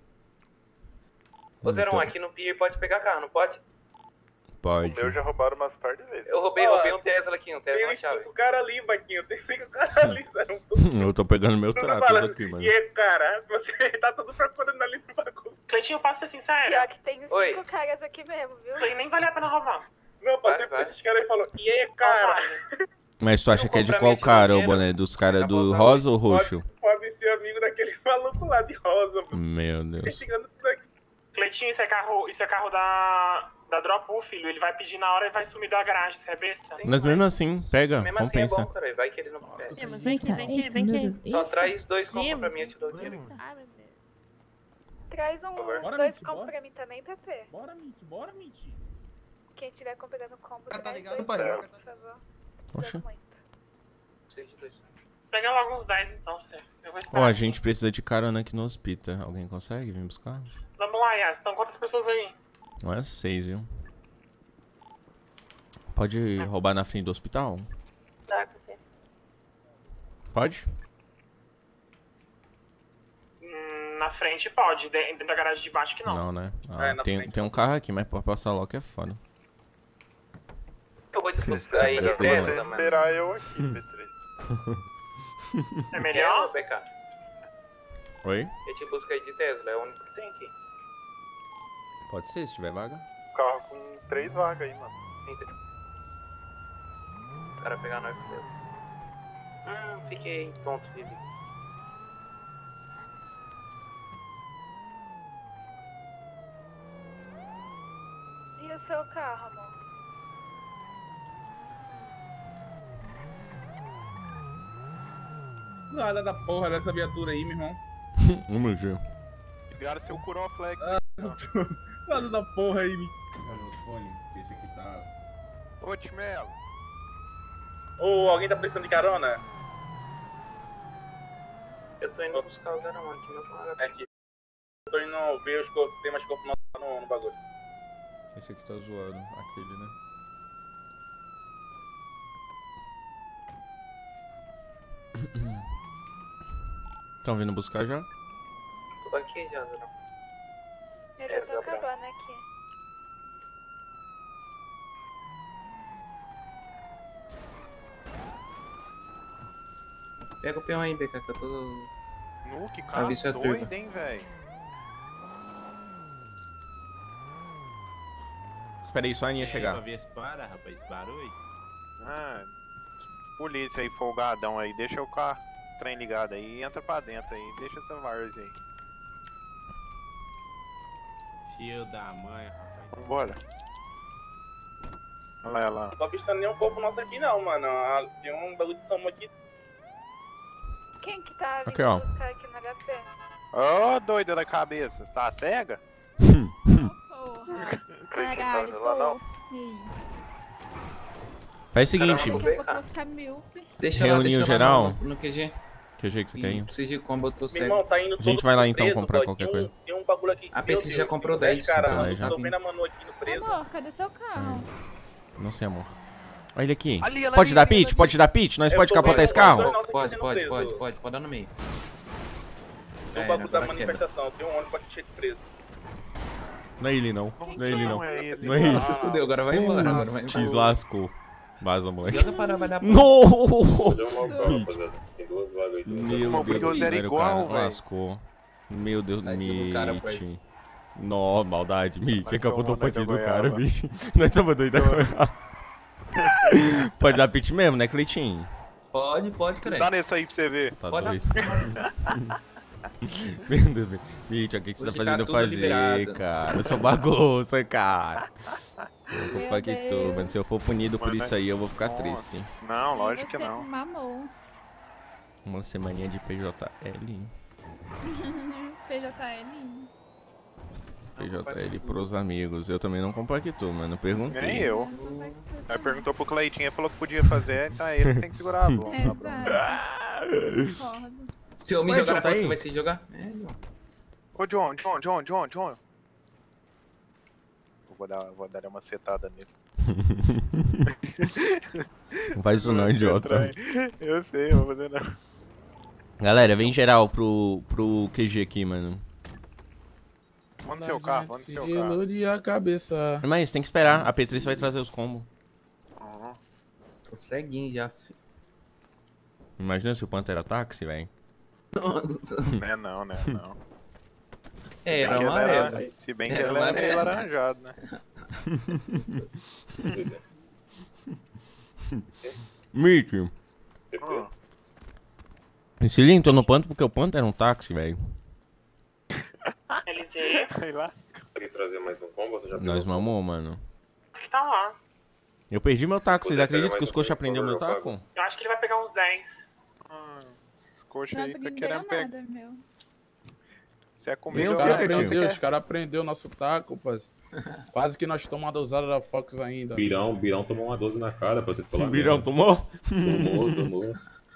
Ô, zero um, Então, aqui no pier pode pegar carro, não pode? Pode. O meu já roubaram umas par de vezes. Eu roubei, Ó, roubei um Tesla aqui, um Tesla Tem na o- chave. o cara ali, Baquinho. Tem que o cara ali, sabe? Eu tô pegando meu Tudo trato falando. aqui, mano. E aí, cara, você tá tudo procurando ali no bagulho. Cleitinho, posso ser sincero? Pior que tem Oi. cinco caras aqui mesmo, viu? Isso aí nem vale a pena roubar. Não, passei por esses caras e falou, e aí, cara? Mas tu acha que é de qual cara, ô boné? Dos caras do rosa ou roxo? Pode ser amigo daquele maluco lá de rosa, mano. Meu Deus. Investigando tudo aqui. Cleitinho, isso é carro, isso é carro da, da Dropu, filho. Ele vai pedir na hora e vai sumir da garagem, você é besta? Mas mesmo assim, pega, Mesmo assim é compensa. bom, cara. Vai que eles não pedem. Temos, vem aqui, vem aqui, vem aqui. Só traz dois compras pra mim, eu te dou o dinheiro. Ai, meu Deus. Traz um, Bora, dois Mitch, combos bora. pra mim também, Pepe. Bora, Mitch, bora, Mitch. Quem tiver comprando combo, Tá traz ligado, dois pai? combos, por favor. Oxe. Muito. Seis de dois. Pega logo uns dez então, você. Eu vou esperar. Ó, a gente precisa de carona aqui no hospital. Alguém consegue vir buscar? Vamos lá, Yas. Então quantas pessoas aí? Não é seis, viu? Pode roubar na frente do hospital? Dá com você. Pode? Hum, na frente pode, de- dentro da garagem de baixo que não. Não, né? Ah, É, na tem, frente. tem um carro aqui, mas pra passar logo é foda. Eu vou te buscar aí, Melhor Tesla, você mano. esperar eu aqui, Petri. É melhor? B K. Oi? Eu te busco aí de Tesla, é o único que tem aqui. Pode ser, se tiver vaga. Carro com três vagas aí, mano. O cara pegar nós com Deus. Hum, fiquei tonto, Vivi. E o seu carro, amor? Nada da porra dessa viatura aí, meu irmão. Um meu Deus. Ligaram seu Curoflex. Nada da porra aí, me. Esse aqui tá. Ô, Timelo. Ô, alguém tá precisando de carona? Eu tô indo buscar o zero um aqui, meu colega. É aqui. Eu tô indo ver os corpos, tem mais corpo no, no, no bagulho. Esse aqui tá zoado. Aquele, né? Estão vindo buscar já? Tô aqui já, zero um. Eu É, já tô dá pra- acabando aqui. Pega o peão aí, B K, que eu tô... Nu, que Ah, carro bicho é doido, turbo. hein, velho. Espera aí, só a Aninha chegar. Pra ver se para, rapaz, parou aí. Ah, polícia aí, folgadão aí. Deixa o carro, trem ligado aí. Entra pra dentro aí. Deixa essa várzea aí. Filho da mãe, rapaz. Vambora. Olha lá, olha lá. Não tô avistando nenhum corpo nosso aqui não, mano. Ah, tem um bagulho de SAMU aqui. Quem que tá vindo Aqui, ó. buscar aqui no H P? Ô, doida da cabeça. Você tá cega? Porra. Caralho, lá, não? tô. Ih. Faz o seguinte. Daqui a pouco eu vou ficar míope. Deixa lá, Reuniu deixa lá geral? no, no Q G. Que jeito que você quer ir? Preciso de combo, eu tô Meu cego. irmão, tá indo A gente todo vai lá mundo então preso, comprar boy. qualquer Tem coisa. um, tem um bagulho aqui. A meu Petri já Deus, comprou dez dez, Cara, tá, eu já. tô vendo a Manu aqui no preso. Amor, cadê seu carro? Não sei, amor. Olha ele aqui. Ali, ela Pode ali, dar ali, pit? ali. Pode dar pit? Nós Eu pode tô capotar vendo, esse carro? Pode, pode, pode, pode, pode, pode dar no meio. No É, bagulho da agora quebra. manifestação, tem um ônibus pra gente preso. Não é ele não. Não é ele não. Não é ele. Não é ele. Se fudeu, agora vai embora. Agora vai Te embora. lascou. Vaza, moleque. Joga para, vai dar pra- No! Tem duas vagas aí. Meu Mano, porque Deus, eles eram velho, igual, cara, velho. lascou. Meu Deus, Aí tem um cara, Mitch. parça. Nó, maldade, Mitch. Nós É que apontou o tomamos, pontinho nós do cara, goiaba. bicho. Nós tamo doidos agora. Pode dar pit mesmo, né, Cleitinho? Pode, pode, creio. Dá nesse aí pra você ver. Tá Pode doido. dar. Meu Deus, velho. Mitch, o que, que você tá Hoje fazendo tá eu tudo fazer, liberado. cara? Eu sou bagunça, cara. Eu tô Meu paquito, Deus. mano. Se eu for punido por Mano, isso aí, eu vou ficar nossa. triste. Não, lógico que Você não. mamou. Uma semaninha de P J L. P J L. P J L pros amigos. Eu também não compactou, mano. Perguntei. Nem eu. Aí perguntou pro Cleitinho, falou que podia fazer, tá ele tem que segurar a bomba. Exato. Concordo. Se eu me Ué, jogar, John, tá você aí? vai se jogar? É, John. Ô John, John, John, John, John. Eu vou dar, vou dar uma setada nele. Não faz isso não, idiota. Eu sei, eu vou fazer não. Galera, vem geral pro, pro Q G aqui, mano. Manda seu carro, manda seu carro. de a cabeça. Mas tem que esperar. A Patrícia vai trazer os combos. Uhum. Tô ceguinho já, fi. Imagina se o Pantera táxi, velho. Nossa. Não é não, né? Não. É, Se bem era que ele amarelo. era- Se bem que Era ele era meio amarelo. laranjado, né? Mitch, Hum. esse link entrou no Pantera porque o Pantera era um táxi, velho. L G, Sei lá. Quer trazer mais um combo? Você já Nós mamou, mano. que tá lá. Eu perdi meu taco. Vocês Puder acreditam pegar que os mais coxas um, aprendeu por meu favor, eu taco? Eu acho que ele vai pegar uns dez. Ah, Esse coxa Não aí tá aprenderam querendo pegar. nada, meu. Você é Os comigo, Meu caras Deus, eu aprendeu, quero. os caras aprendeu nosso taco, paz. Quase que nós tomamos a dosada da Fox ainda. Birão, Birão tomou uma doze na cara pra você falar. O Birão tomou? Tomou, tomou.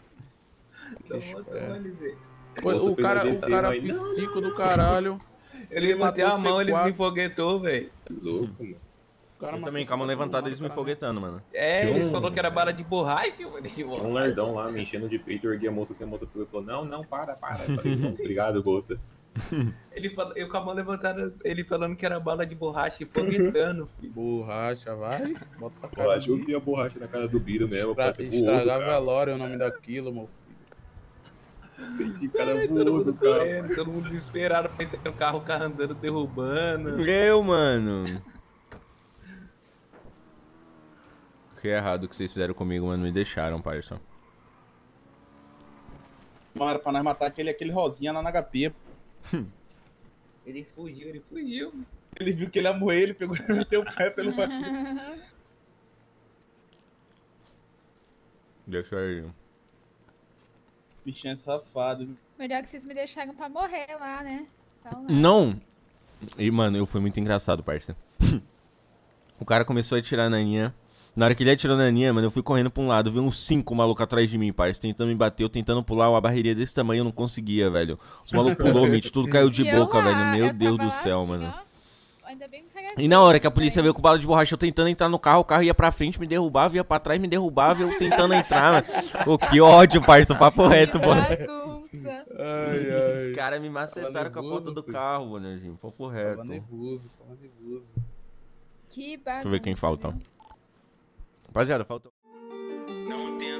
Pô, Você o fez cara, a o descer, cara mas- psico do caralho. Ele levantou a mão, ele C quatro. me foguetou, velho. Louco, mano. O cara Eu matou também, com a mão C quatro levantada, no eles me cara. foguetando, mano. É, Tem ele um- falou que era bala de borracha, mano. De Tinha um borracha. lerdão lá me enchendo de peito, eu ergui a moça assim, a moça pegou e falou: Não, não, para, para. Eu falei, "Não, obrigado, moça. Ele falou, eu com a mão levantada, ele falando que era bala de borracha e foguetando, filho. Borracha, vai. Bota pra Eu cara. acho que eu vi a borracha na cara do Biro mesmo. Estra parece voou do estragar carro. velório é o nome daquilo, meu filho. Entendi, o cara Ai, voou todo mundo do carro. correndo, todo mundo desesperado pra entrar no carro, o carro andando, derrubando. Eu, mano. Que errado que vocês fizeram comigo, mano. Me deixaram, parça. Mano, era pra nós matar aquele, aquele rosinha lá na H P. Ele fugiu, ele fugiu. Ele viu que ele ia morrer, ele pegou e meteu o pé pelo faquinho. Deixa aí. Bichinho safado. Melhor que vocês me deixaram pra morrer lá, né? Então, lá. Não! E, mano, eu fui muito engraçado, parça. O cara começou a atirar na Aninha. Na hora que ele atirou na Aninha, mano, eu fui correndo pra um lado. Vi uns cinco malucos atrás de mim, parça. Tentando me bater, eu tentando pular uma barreirinha desse tamanho, eu não conseguia, velho. Os malucos pulou, Mitch, tudo caiu de E eu boca, lá, velho. Meu eu Deus tava do lá céu, assim, mano. ó. Ainda bem que E na hora que a polícia veio com bala de borracha, eu tentando entrar no carro, o carro ia pra frente, me derrubava, ia pra trás, me derrubava, eu tentando entrar, mano. Pô, que ódio, parça, papo reto, mano. Bagunça. Ai, ai. Os caras me macetaram com a porta do carro, mano, gente. Papo reto. Tava nervoso, tava nervoso. Que bagunça. Deixa eu ver quem falta. Rapaziada, falta. Não tem